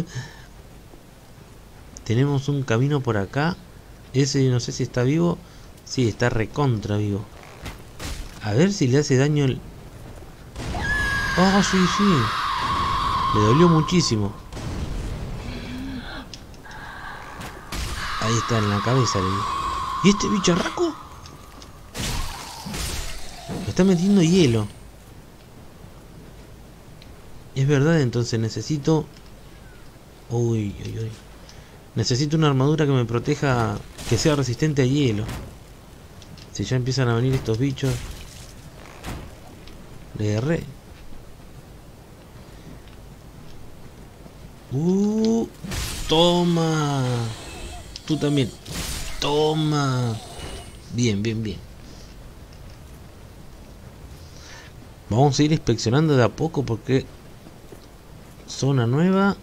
Tenemos un camino por acá. Ese no sé si está vivo. Sí, está recontra vivo. A ver si le hace daño el... Oh, sí, sí. Me dolió muchísimo. Ahí está, en la cabeza. ¿Y este bicharraco? está metiendo hielo. Es verdad, entonces necesito... Uy, uy, uy. Necesito una armadura que me proteja, que sea resistente a hielo. Si ya empiezan a venir estos bichos... Le erré. Uh, toma. Tú también. Toma. Bien, bien, bien. Vamos a ir inspeccionando de a poco porque... Zona nueva.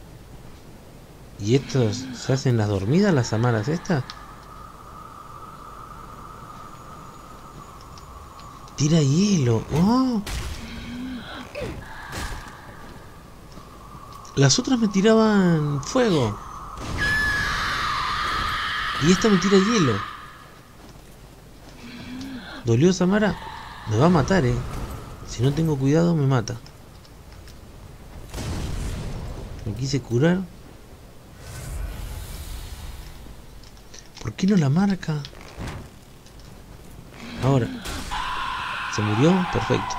¿Y estos se hacen las dormidas, las amaras estas? Tira hielo. Oh. Las otras me tiraban fuego. Y esta me tira hielo. ¿Dolió Samara? Me va a matar, eh. Si no tengo cuidado me mata. Me quise curar. ¿Por qué no la marca? Ahora. ¿Se murió? Perfecto.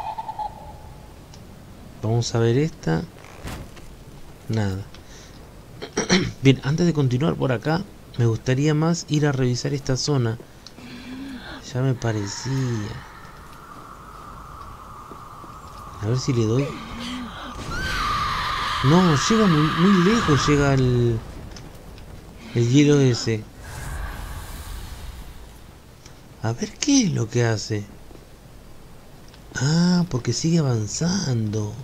Vamos a ver esta. Nada. Bien, antes de continuar por acá, me gustaría más ir a revisar esta zona. Ya me parecía. A ver si le doy. No, llega muy, muy lejos, llega el... El hielo ese. A ver qué es lo que hace. Ah, porque sigue avanzando.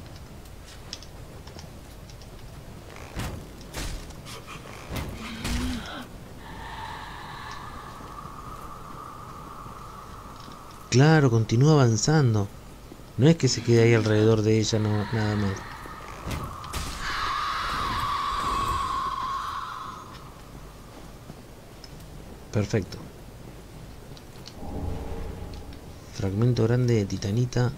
Claro, continúa avanzando. No es que se quede ahí alrededor de ella, no, nada más. Perfecto. Fragmento grande de titanita.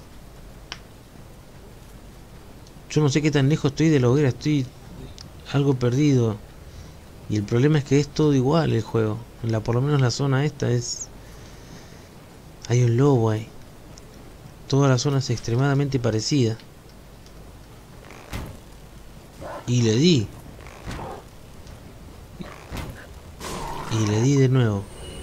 Yo no sé qué tan lejos estoy de la hoguera, estoy algo perdido. Y el problema es que es todo igual el juego. En la, por lo menos la zona esta es... Hay un lobo ahí. Toda la zona es extremadamente parecida. Y le di. Y le di de nuevo.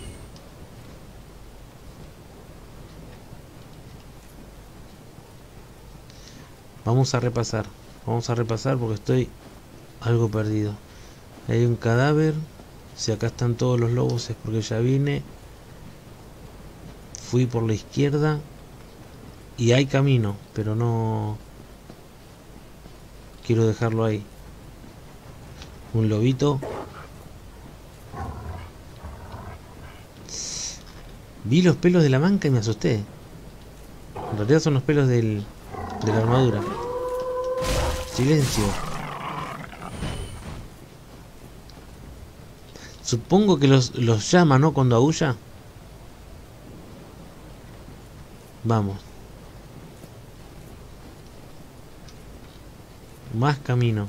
Vamos a repasar. Vamos a repasar porque estoy algo perdido. Hay un cadáver. Si acá están todos los lobos es porque ya vine. Fui por la izquierda. Y hay camino, pero no... Quiero dejarlo ahí. Un lobito. Vi los pelos de la manca y me asusté. En realidad son los pelos del, de la armadura. Silencio. Supongo que los, los llama, ¿no? Cuando aúlla. Vamos. Más camino.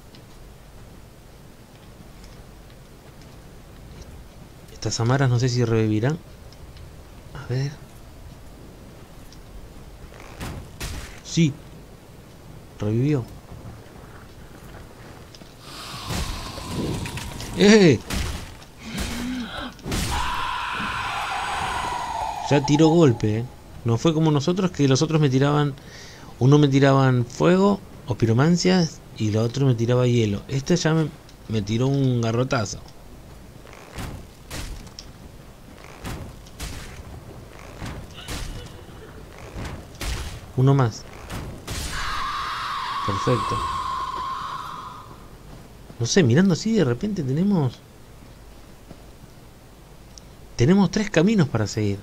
Estas amaras no sé si revivirán. A ver. Sí. Revivió. ¡Eh! Ya tiró golpe, ¿eh? No fue como nosotros, que los otros me tiraban... Uno me tiraban fuego o piromancias y el otro me tiraba hielo. Este ya me, me tiró un garrotazo. Uno más. Perfecto. No sé, mirando así de repente tenemos... Tenemos tres caminos para seguir.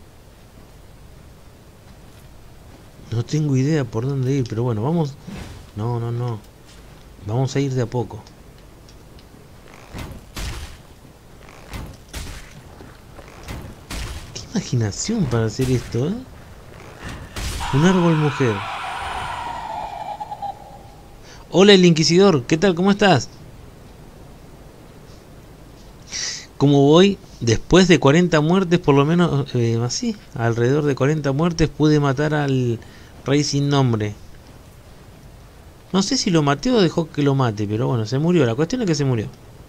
No tengo idea por dónde ir, pero bueno, vamos... No, no, no. Vamos a ir de a poco. Qué imaginación para hacer esto, ¿eh? Un árbol mujer. Hola, el Inquisidor. ¿Qué tal? ¿Cómo estás? ¿Cómo voy? Después de cuarenta muertes, por lo menos, eh, así, alrededor de cuarenta muertes, pude matar al rey sin nombre. No sé si lo maté o dejó que lo mate, pero bueno, se murió. La cuestión es que se murió.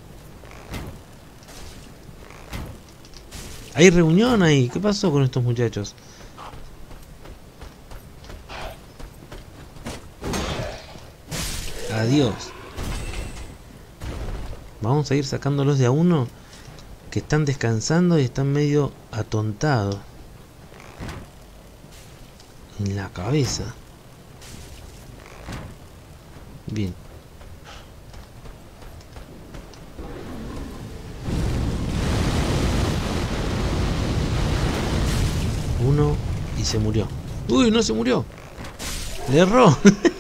¿Hay reunión ahí? ¿Qué pasó con estos muchachos? Adiós. Vamos a ir sacándolos de a uno, que están descansando y están medio atontados en la cabeza. Bien. Uno y se murió. Uy, no se murió. Le erró.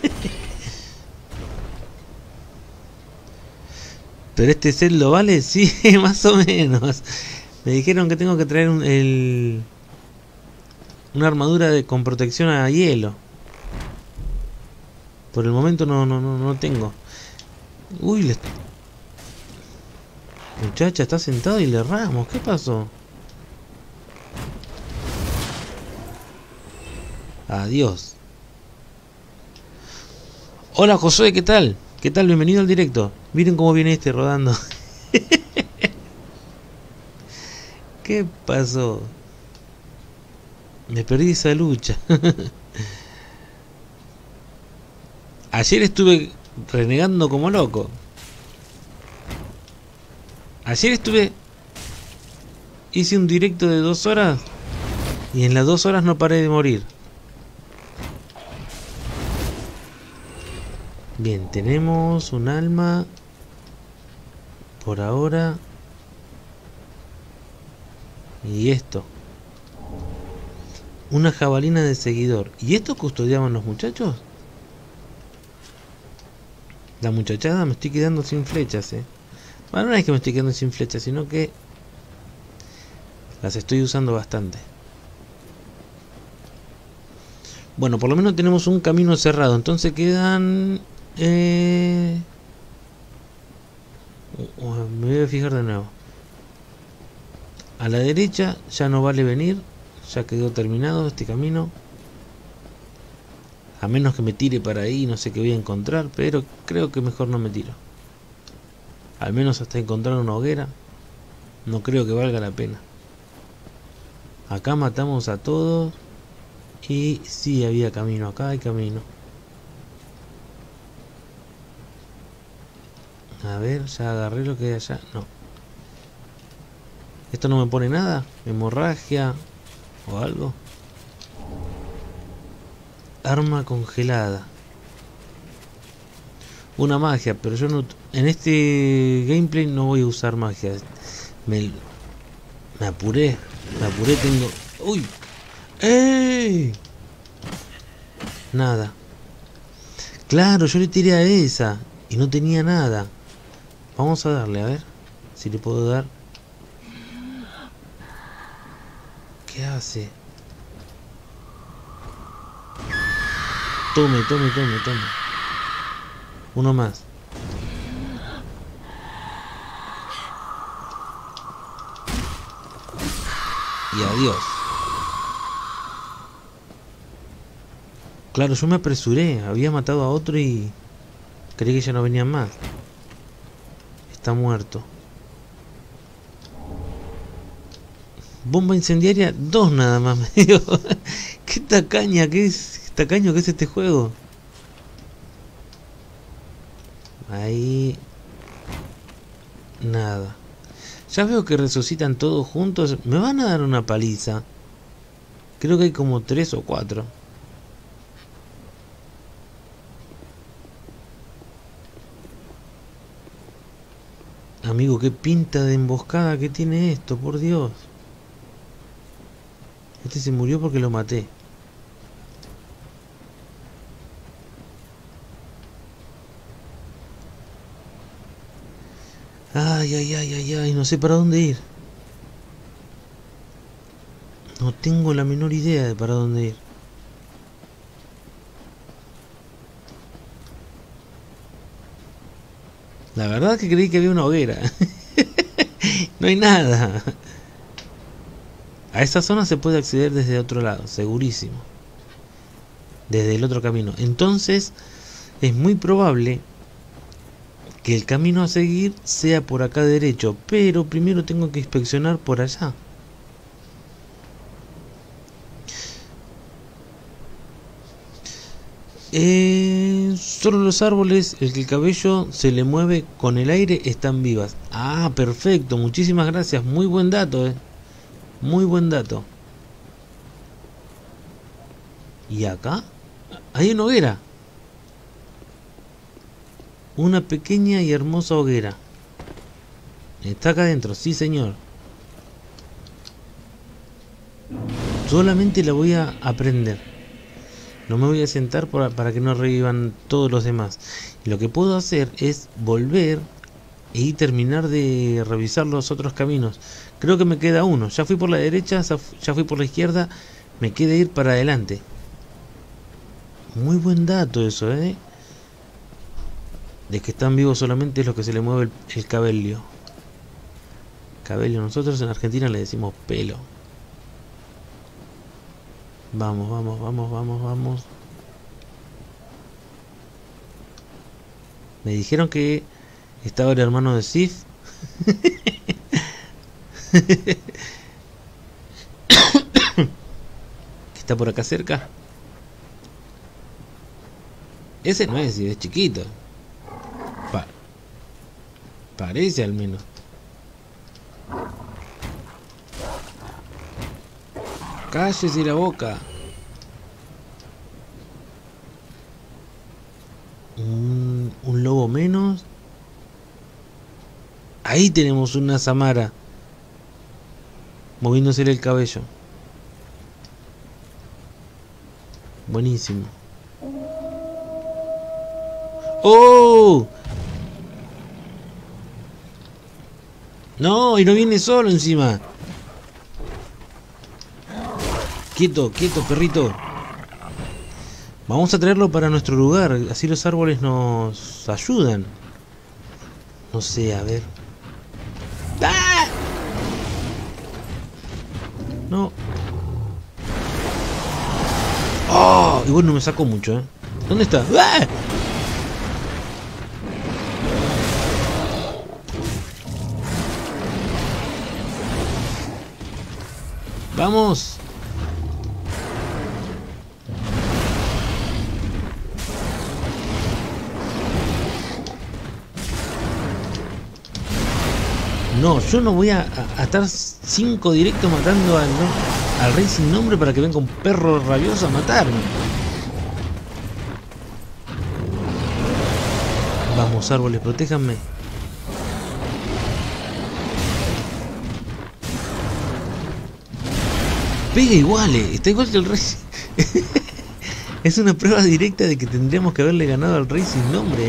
Pero este set lo vale, sí, más o menos. Me dijeron que tengo que traer un, el, una armadura de, con protección a hielo. Por el momento no, no, no, no tengo. Uy, le... Muchacha, está sentado y le erramos. ¿Qué pasó? Adiós. Hola Josué, ¿qué tal? ¿Qué tal? Bienvenido al directo. Miren cómo viene este rodando. ¿Qué pasó? Me perdí esa lucha. Ayer estuve renegando como loco. Ayer estuve... Hice un directo de dos horas. Y en las dos horas no paré de morir. Bien, tenemos un alma. Por ahora. Y esto. Una jabalina de seguidor. ¿Y esto custodiaban los muchachos? La muchachada, me estoy quedando sin flechas, eh. Bueno, no es que me estoy quedando sin flechas, sino que las estoy usando bastante. Bueno, por lo menos tenemos un camino cerrado. Entonces quedan... Eh... Me voy a fijar de nuevo. A la derecha ya no vale venir. Ya quedó terminado este camino. A menos que me tire para ahí, no sé qué voy a encontrar. Pero creo que mejor no me tiro. Al menos hasta encontrar una hoguera. No creo que valga la pena. Acá matamos a todos. Y sí, había camino. Acá hay camino. A ver, ya agarré lo que hay allá. No. ¿Esto no me pone nada? ¿Hemorragia? ¿O algo? Arma congelada. Una magia, pero yo no... En este gameplay no voy a usar magia. Me, me apuré. Me apuré, tengo... ¡Uy! ¡Ey! Nada. Claro, yo le tiré a esa. Y no tenía nada. Vamos a darle, a ver. Si le puedo dar. ¿Qué hace? Tome, tome, tome, tome. Uno más. Y adiós. Claro, yo me apresuré. Había matado a otro y... creí que ya no venían más. Está muerto. Bomba incendiaria, dos nada más me dio. Qué tacaña, qué es tacaño que es este juego. Ahí. Nada. Ya veo que resucitan todos juntos. Me van a dar una paliza. Creo que hay como tres o cuatro. Amigo, qué pinta de emboscada que tiene esto, por Dios. Este se murió porque lo maté. Ay, ay, ay, ay, ay, no sé para dónde ir. No tengo la menor idea de para dónde ir. La verdad que creí que había una hoguera. No hay nada. A esa zona se puede acceder desde otro lado, segurísimo. Desde el otro camino. Entonces, es muy probable que el camino a seguir sea por acá derecho. Pero primero tengo que inspeccionar por allá. Eh, solo los árboles, el que el cabello se le mueve con el aire, están vivas. Ah, perfecto, muchísimas gracias. Muy buen dato, eh. Muy buen dato. ¿Y acá? Hay una hoguera. Una pequeña y hermosa hoguera. Está acá adentro, sí señor. Solamente la voy a aprender. No me voy a sentar para, para que no revivan todos los demás. Y lo que puedo hacer es volver y terminar de revisar los otros caminos. Creo que me queda uno. Ya fui por la derecha, ya fui por la izquierda. Me queda ir para adelante. Muy buen dato eso, ¿eh? De que están vivos solamente es lo que se le mueve el, el cabello. Cabello, nosotros en Argentina le decimos pelo. Vamos, vamos, vamos, vamos, vamos. Me dijeron que estaba el hermano de Sif. Que está por acá cerca. Ese no es, es chiquito. Pa Parece al menos. Cállese la boca. Un, un lobo menos. Ahí tenemos una Samara moviéndose el cabello. Buenísimo. ¡Oh! No, y no viene solo encima. Quieto, quieto, perrito. Vamos a traerlo para nuestro lugar. Así los árboles nos ayudan. No sé, a ver. ¡Ah! No. ¡Oh! Igual no me sacó mucho, ¿eh? ¿Dónde está? ¡Ah! ¡Vamos! No, yo no voy a, a, a estar cinco directos matando al, ¿no? al rey sin nombre para que venga un perro rabioso a matarme. Vamos, árboles, protéjanme. Pega igual, eh. Está igual que el rey. Es una prueba directa de que tendríamos que haberle ganado al rey sin nombre.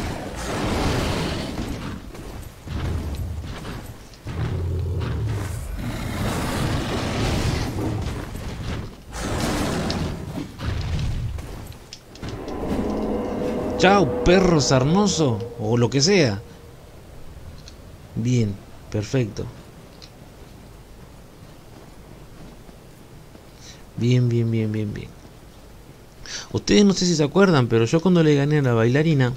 Chao, perro sarnoso, o lo que sea. Bien, perfecto. Bien, bien, bien, bien, bien. Ustedes no sé si se acuerdan, pero yo cuando le gané a la bailarina,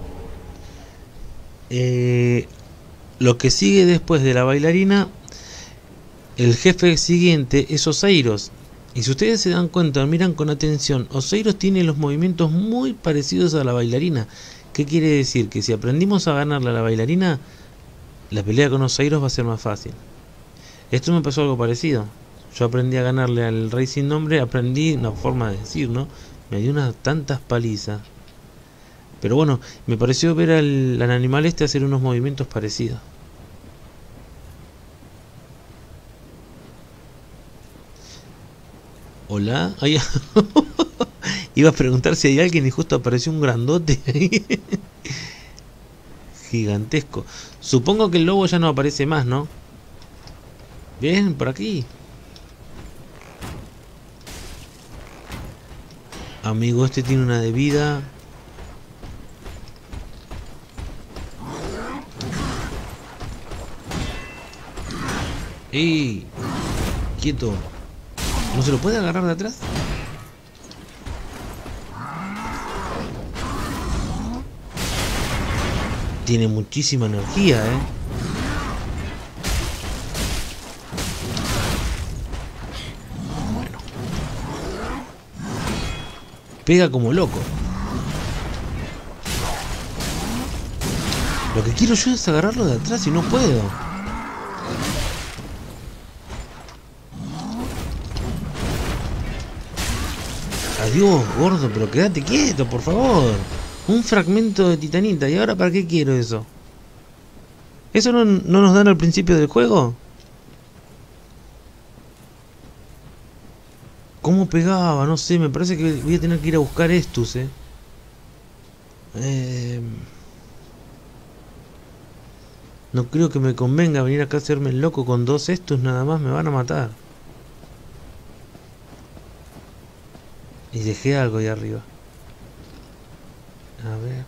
eh, lo que sigue después de la bailarina, el jefe siguiente es Oseiros. Y si ustedes se dan cuenta, miran con atención, Oseiros tiene los movimientos muy parecidos a la bailarina. ¿Qué quiere decir? Que si aprendimos a ganarle a la bailarina, la pelea con Oseiros va a ser más fácil. Esto me pasó algo parecido. Yo aprendí a ganarle al rey sin nombre, aprendí una forma de decir, ¿no? Me dio unas tantas palizas. Pero bueno, me pareció ver al, al animal este hacer unos movimientos parecidos. Hola, Ay, iba a preguntar si hay alguien y justo apareció un grandote ahí. Gigantesco. Supongo que el lobo ya no aparece más, ¿no? Bien, por aquí. Amigo, este tiene una de vida. ¡Ey! Quieto. ¿No se lo puede agarrar de atrás? Tiene muchísima energía, eh. Bueno. Pega como loco. Lo que quiero yo es agarrarlo de atrás y no puedo. Adiós, gordo, pero quédate quieto, por favor. Un fragmento de titanita. ¿Y ahora para qué quiero eso? ¿Eso no, no nos dan al principio del juego? ¿Cómo pegaba? No sé, me parece que voy a tener que ir a buscar estos, eh. eh... No creo que me convenga venir acá a hacerme el loco con dos estos nada más, me van a matar. Y dejé algo ahí arriba. A ver.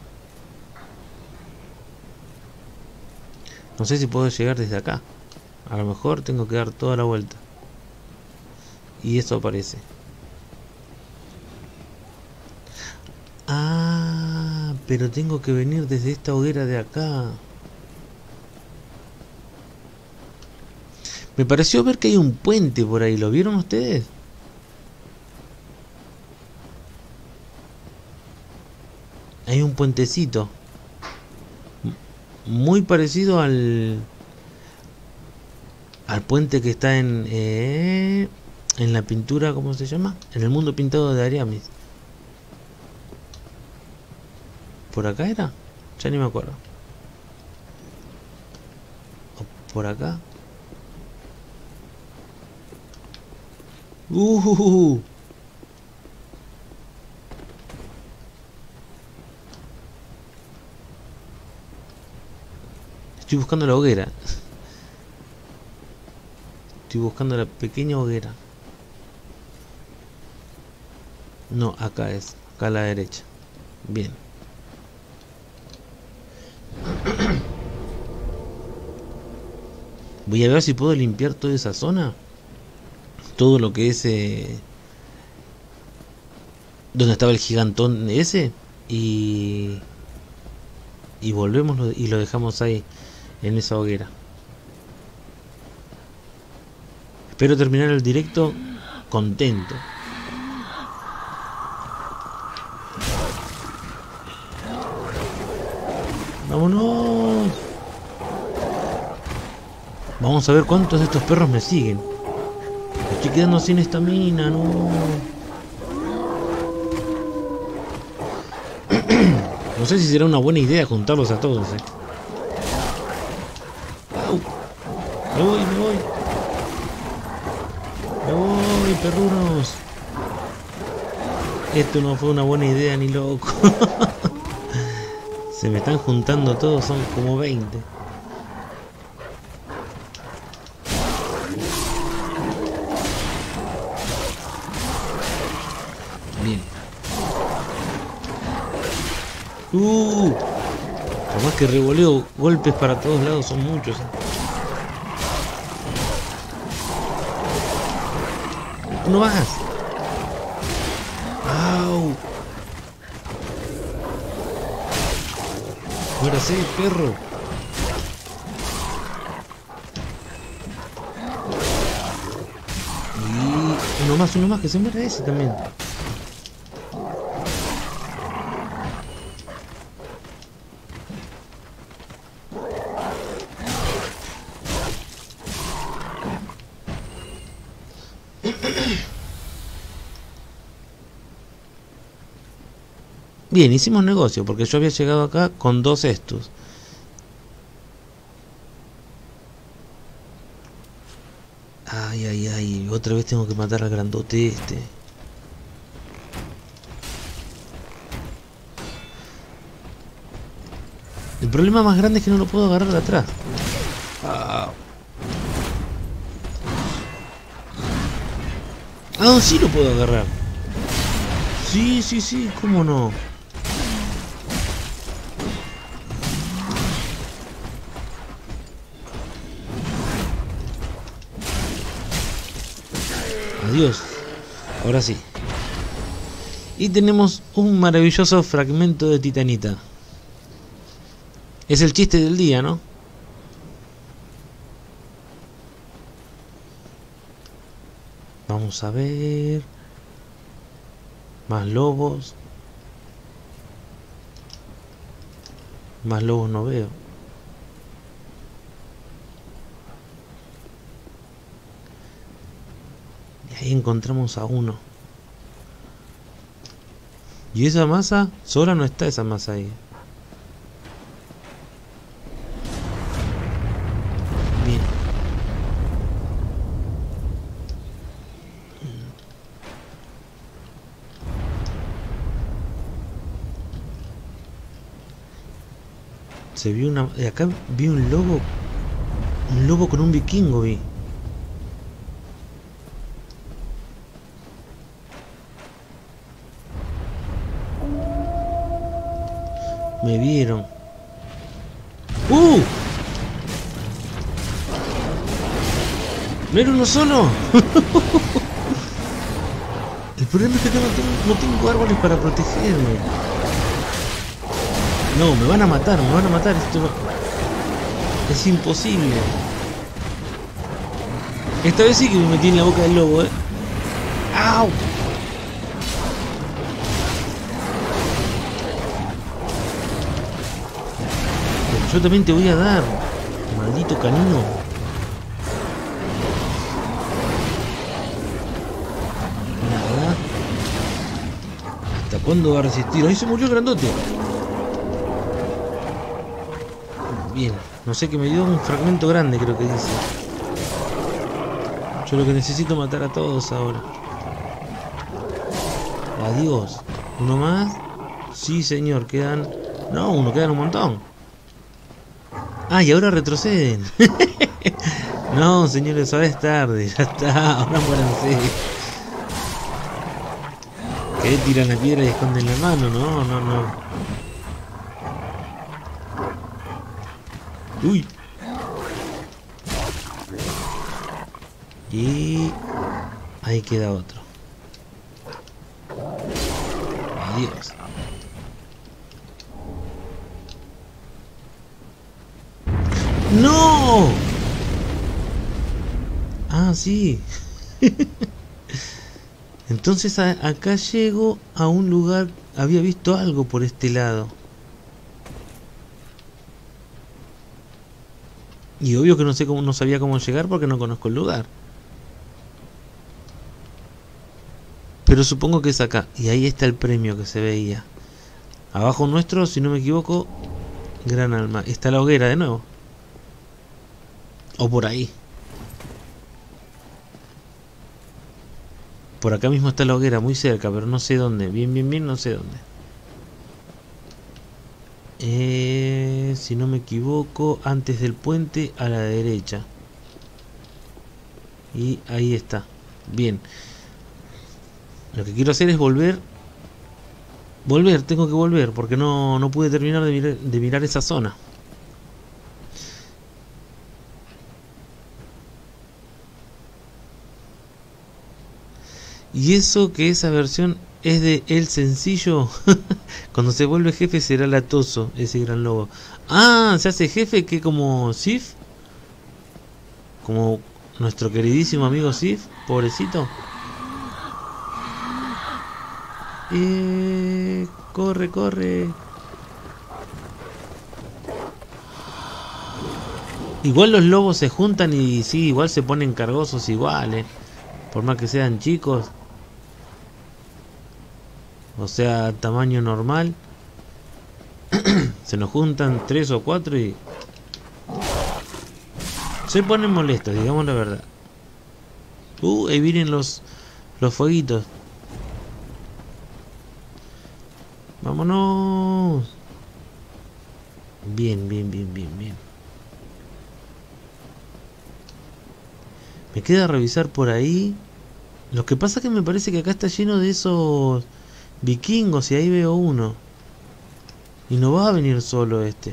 No sé si puedo llegar desde acá. A lo mejor tengo que dar toda la vuelta. Y eso aparece. Ah, pero tengo que venir desde esta hoguera de acá. Me pareció ver que hay un puente por ahí. ¿Lo vieron ustedes? Hay un puentecito muy parecido al al puente que está en eh, en la pintura, ¿cómo se llama? En el mundo pintado de Ariamis. ¿Por acá era? Ya ni me acuerdo. ¿O por acá? Uh, Estoy buscando la hoguera. Estoy buscando la pequeña hoguera. No, acá es. Acá a la derecha. Bien. Voy a ver si puedo limpiar toda esa zona. Todo lo que es... Eh, donde estaba el gigantón ese. Y... Y volvemos y lo dejamos ahí. En esa hoguera. Espero terminar el directo contento. ¡Vámonos! Vamos a ver cuántos de estos perros me siguen. Me estoy quedando sin estamina, no. No sé si será una buena idea juntarlos a todos, eh. Me voy, me voy. Me voy, perrunos. Esto no fue una buena idea ni loco. Se me están juntando todos, son como veinte. Bien. Uh, por más que revoleo golpes para todos lados, son muchos. Uno más. ¡Au! Muérase, perro. Y uno más, uno más, que se muera ese también. Bien, hicimos negocio porque yo había llegado acá con dos estos. Ay, ay, ay, otra vez tengo que matar al grandote este. El problema más grande es que no lo puedo agarrar de atrás. Ah, ah, sí lo puedo agarrar. Sí, sí, sí, cómo no. Adiós. Ahora sí. Y tenemos un maravilloso fragmento de titanita. Es el chiste del día, ¿no? Vamos a ver. Más lobos. Más lobos no veo. Y ahí encontramos a uno. ¿Y esa masa? Sola no está esa masa ahí. Bien. Se vio una... De acá vi un lobo. Un lobo con un vikingo vi. Me vieron. ¡Uh! ¿No era uno solo? El problema es que no tengo, no tengo árboles para protegerme. No, me van a matar, me van a matar. Esto es imposible. Esta vez sí que me metí en la boca del lobo, eh. ¡Au! Yo también te voy a dar, maldito canino. Nada. ¿Hasta cuándo va a resistir? Ahí se murió el grandote. Bien, no sé qué me dio un fragmento grande, creo que dice. Yo lo que necesito es matar a todos ahora. Adiós. ¿Uno más? Sí, señor, quedan... No, uno, quedan un montón. Ah, y ahora retroceden. No, señores, ahora es tarde. Ya está, ahora muéranse. ¿Qué? Tiran la piedra y esconden la mano. No, no, no. Uy. Y... ahí queda otro. Adiós. ¡No! Ah, sí. Entonces a, acá llego a un lugar. Había visto algo por este lado. Y obvio que no sé cómo, no sabía cómo llegar porque no conozco el lugar. Pero supongo que es acá. Y ahí está el premio que se veía. Abajo nuestro, si no me equivoco, gran alma. Está la hoguera de nuevo. O por ahí. Por acá mismo está la hoguera, muy cerca, pero no sé dónde. Bien, bien, bien, no sé dónde. Eh, si no me equivoco, antes del puente a la derecha. Y ahí está. Bien. Lo que quiero hacer es volver. Volver, tengo que volver, porque no, no pude terminar de mirar, de mirar esa zona. Y eso que esa versión es de El Sencillo. Cuando se vuelve jefe será latoso ese gran lobo. Ah, se hace jefe que como Sif. Como nuestro queridísimo amigo Sif. Pobrecito. Eh, corre, corre. Igual los lobos se juntan y sí, igual se ponen cargosos iguales. Por más que sean chicos. O sea, tamaño normal. Se nos juntan tres o cuatro y se ponen molestos, digamos la verdad. Uh, ahí vienen los los fueguitos. Vámonos. Bien, bien, bien, bien, bien. Me queda revisar por ahí. Lo que pasa es que me parece que acá está lleno de esos vikingos y ahí veo uno. Y no va a venir solo este.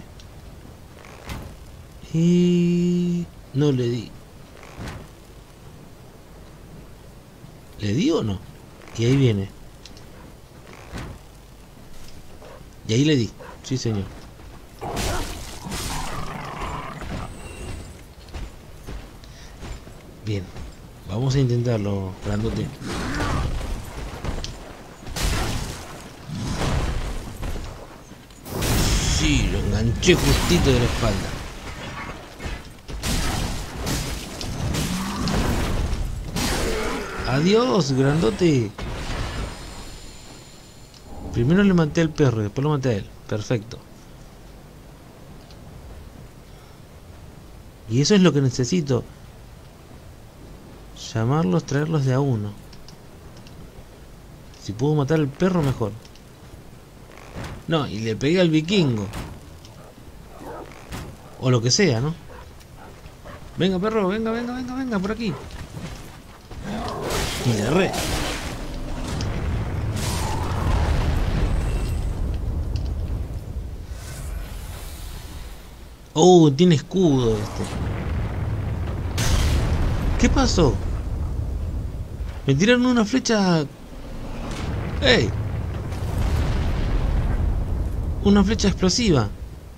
Y... no le di. ¿Le di o no? Y ahí viene. Y ahí le di. Sí, señor. Bien. Vamos a intentarlo, grandote. Sí, lo enganché justito de la espalda. Adiós, grandote. Primero le maté al perro y después lo maté a él. Perfecto. Y eso es lo que necesito. Llamarlos, traerlos de a uno. Si puedo matar al perro, mejor. No, y le pegué al vikingo. O lo que sea, ¿no? Venga, perro, venga, venga, venga, venga, por aquí. Y le re. Oh, tiene escudo este. ¿Qué pasó? Me tiraron una flecha. ¡Ey! Una flecha explosiva.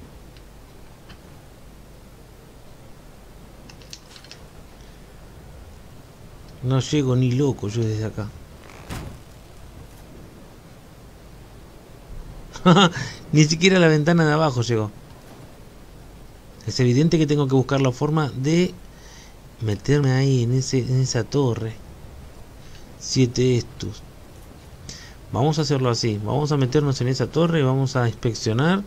No llego ni loco yo desde acá. Ni siquiera a la ventana de abajo llegó. Es evidente que tengo que buscar la forma de meterme ahí en ese en esa torre. Siete estos. Vamos a hacerlo así. Vamos a meternos en esa torre y vamos a inspeccionar.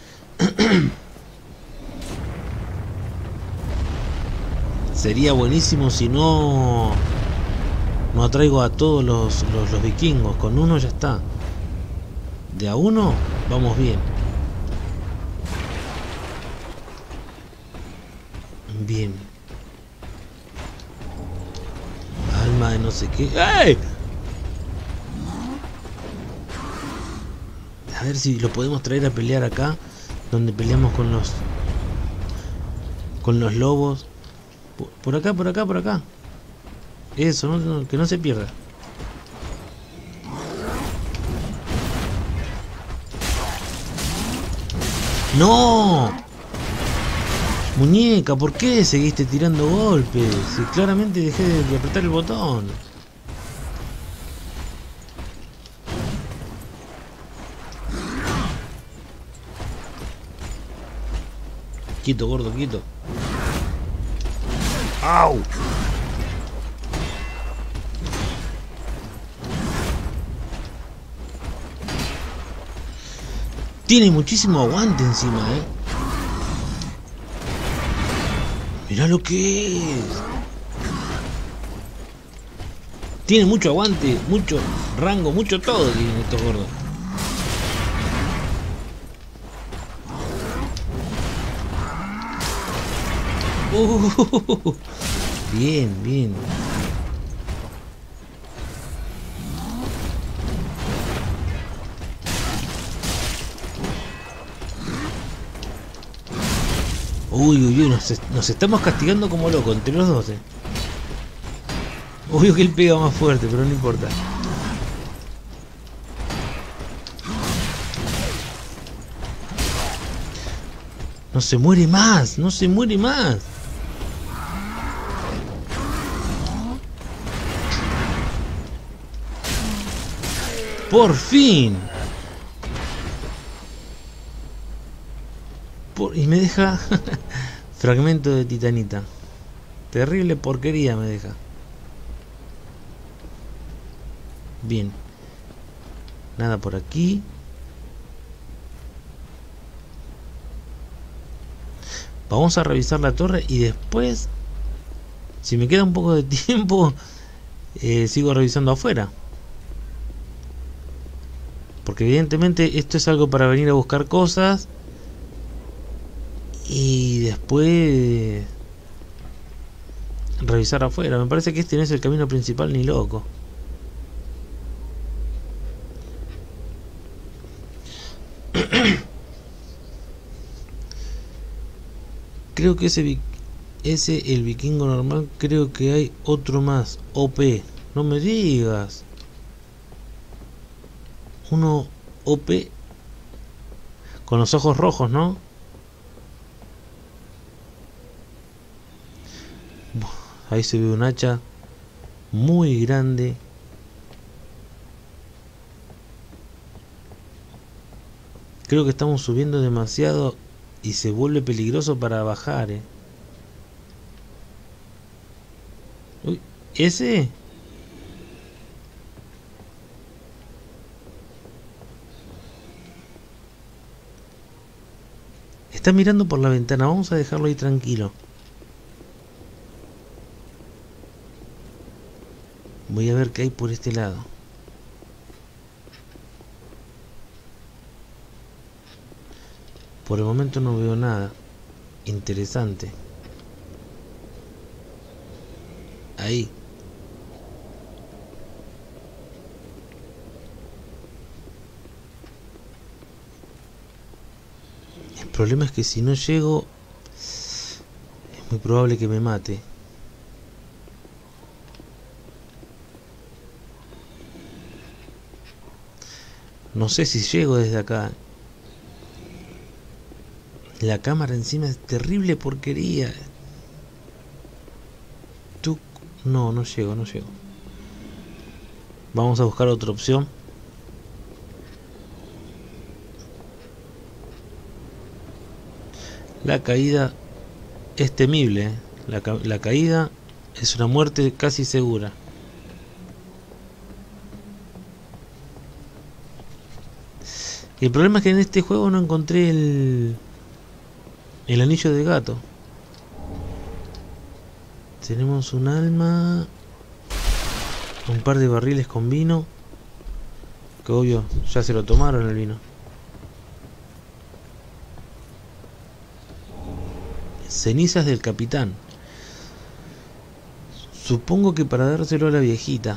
Sería buenísimo si no no atraigo a todos los, los, los vikingos. Con uno ya está. De a uno vamos bien. Bien. Alma de no sé qué. ¡Ey! A ver si lo podemos traer a pelear acá, donde peleamos con los con los lobos. Por acá, por acá, por acá. Eso, no, no, que no se pierda. ¡No! Muñeca, ¿por qué seguiste tirando golpes? Si claramente dejé de apretar el botón. Quieto, gordo, quieto. ¡Au! Tiene muchísimo aguante encima, eh. Mirá lo que es. Tiene mucho aguante, mucho rango, mucho todo tienen estos gordos. Uh, bien, bien. Uy, uy, uy, nos, nos estamos castigando como locos entre los dos. Eh. Obvio que él pega más fuerte, pero no importa. No se muere más, no se muere más. Por fin. Por... Y me deja fragmento de titanita. Terrible porquería me deja. Bien. Nada por aquí. Vamos a revisar la torre y después, si me queda un poco de tiempo, eh, sigo revisando afuera. Porque evidentemente esto es algo para venir a buscar cosas y después revisar afuera. Me parece que este no es el camino principal ni loco. Creo que ese ese el vikingo normal, creo que hay otro más O P. No me digas. Uno O P. Con los ojos rojos, ¿no? Ahí se ve un hacha muy grande. Creo que estamos subiendo demasiado y se vuelve peligroso para bajar, eh. Uy, ¿ese? Está mirando por la ventana, vamos a dejarlo ahí tranquilo. Voy a ver qué hay por este lado. Por el momento no veo nada interesante. Ahí. El problema es que si no llego, es muy probable que me mate. No sé si llego desde acá. La cámara encima es terrible porquería. Tú... No, no llego, no llego. Vamos a buscar otra opción. La caída es temible, ¿eh? la, ca la caída es una muerte casi segura. El problema es que en este juego no encontré el, el anillo de gato. Tenemos un alma, un par de barriles con vino, que obvio ya se lo tomaron el vino. Cenizas del capitán. Supongo que para dárselo a la viejita.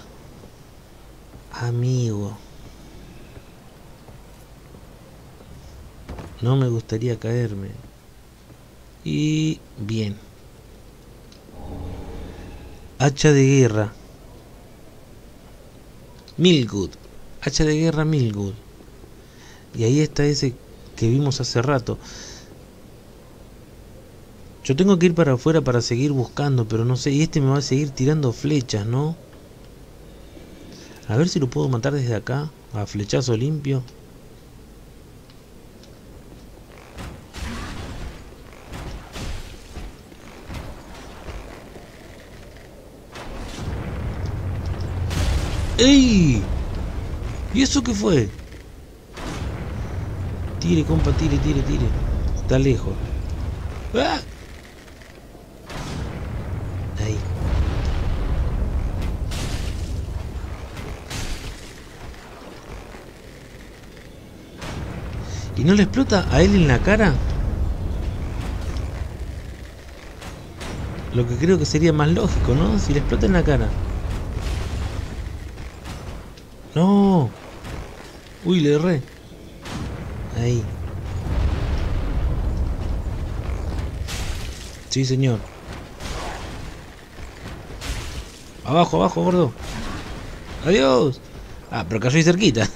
Amigo, no me gustaría caerme. Y bien. Hacha de guerra. Milgood. Hacha de guerra Milgood. Y ahí está ese que vimos hace rato. Yo tengo que ir para afuera para seguir buscando, pero no sé. Y este me va a seguir tirando flechas, ¿no? A ver si lo puedo matar desde acá. A flechazo limpio. ¡Ey! ¿Y eso qué fue? Tire, compa, tire, tire, tire. Está lejos. ¡Ah! Ahí. ¿Y no le explota a él en la cara? Lo que creo que sería más lógico, ¿no? Si le explota en la cara. No. Uy, le erré. Ahí. Sí, señor. Abajo, abajo, gordo. Adiós. Ah, pero cayó ahí cerquita.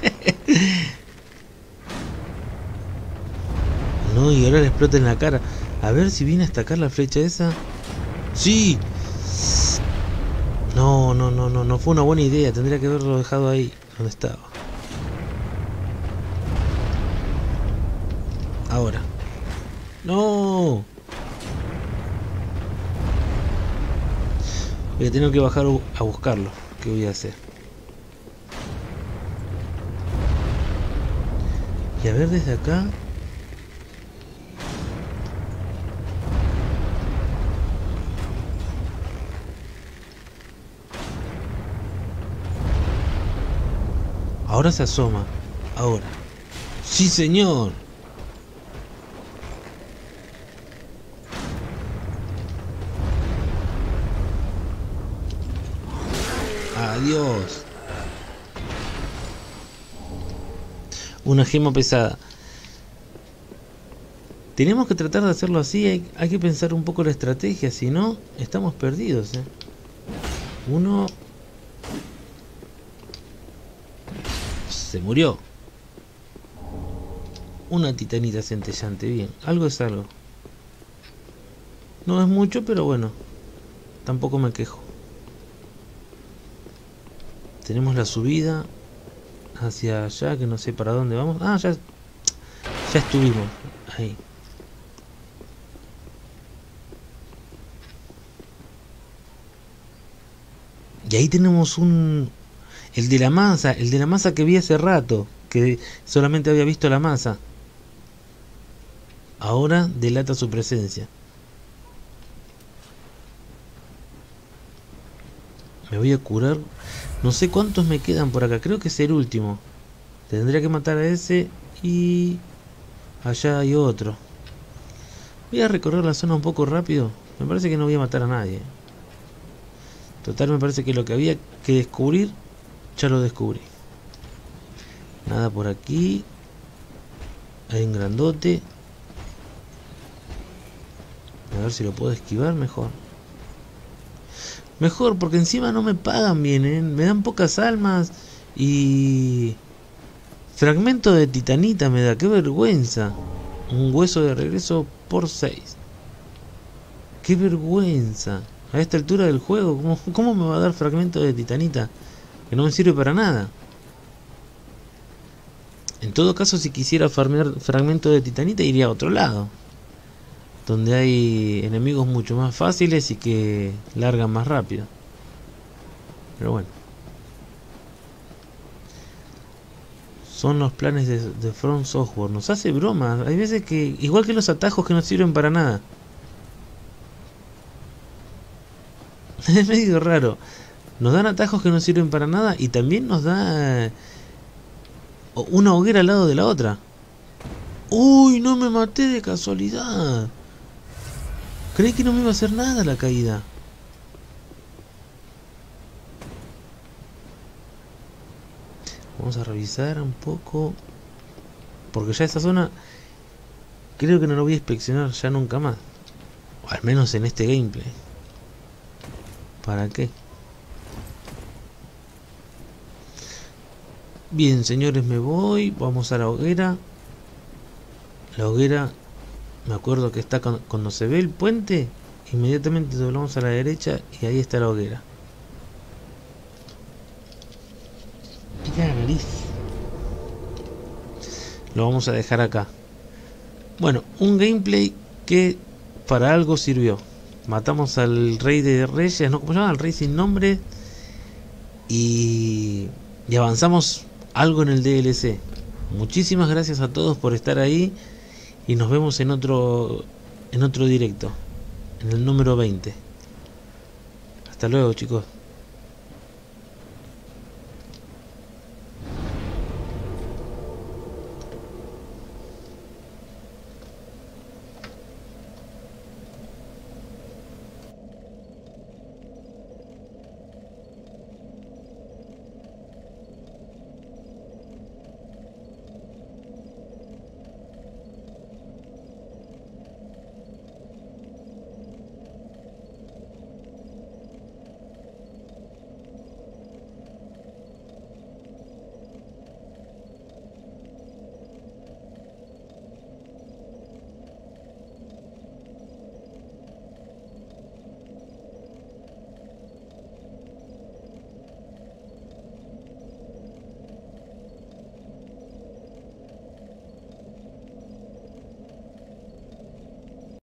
No, y ahora le explota en la cara. A ver si viene a estacar la flecha esa. ¡Sí! No, no, no, no, no fue una buena idea. Tendría que haberlo dejado ahí, donde estaba. Ahora. ¡No! Voy a tener que bajar a buscarlo. ¿Qué voy a hacer? Y a ver desde acá. Ahora se asoma. Ahora. ¡Sí, señor! Adiós. Una gema pesada. Tenemos que tratar de hacerlo así. Hay, hay que pensar un poco la estrategia. Si no, estamos perdidos, ¿eh? Uno. Se murió. Una titanita centellante, bien, algo es algo. No es mucho, pero bueno, tampoco me quejo. Tenemos la subida hacia allá, que no sé para dónde vamos. Ah, ya, ya estuvimos ahí. Y ahí tenemos un... El de la masa, el de la masa que vi hace rato, que solamente había visto la masa. Ahora delata su presencia. Me voy a curar. No sé cuántos me quedan por acá. Creo que es el último. Tendría que matar a ese. Y allá hay otro. Voy a recorrer la zona un poco rápido. Me parece que no voy a matar a nadie. Total, me parece que lo que había que descubrir ya lo descubrí. Nada por aquí. Hay un grandote. A ver si lo puedo esquivar mejor. Mejor, porque encima no me pagan bien, ¿eh? Me dan pocas almas. Y... fragmento de titanita me da, qué vergüenza. Un hueso de regreso por seis. Qué vergüenza. A esta altura del juego, ¿cómo, cómo me va a dar fragmento de titanita? Que no me sirve para nada. En todo caso, si quisiera farmear fragmento de titanita, iría a otro lado, donde hay enemigos mucho más fáciles y que largan más rápido. Pero bueno, son los planes de, de From Software. Nos hace bromas. Hay veces que, igual que los atajos que no sirven para nada. Es medio raro. Nos dan atajos que no sirven para nada y también nos da una hoguera al lado de la otra. Uy, no me maté de casualidad. Creí que no me iba a hacer nada la caída. Vamos a revisar un poco, porque ya esa zona creo que no la voy a inspeccionar ya nunca más. O al menos en este gameplay. ¿Para qué? Bien, señores, me voy. Vamos a la hoguera. La hoguera, me acuerdo que está cuando, cuando se ve el puente, inmediatamente doblamos a la derecha y ahí está la hoguera. Pica la nariz. Lo vamos a dejar acá. Bueno, un gameplay que para algo sirvió. Matamos al rey de reyes, ¿no? ¿Cómo se llama? Al rey sin nombre. Y, y avanzamos algo en el D L C. Muchísimas gracias a todos por estar ahí. Y nos vemos en otro, en otro directo. En el número veinte. Hasta luego, chicos.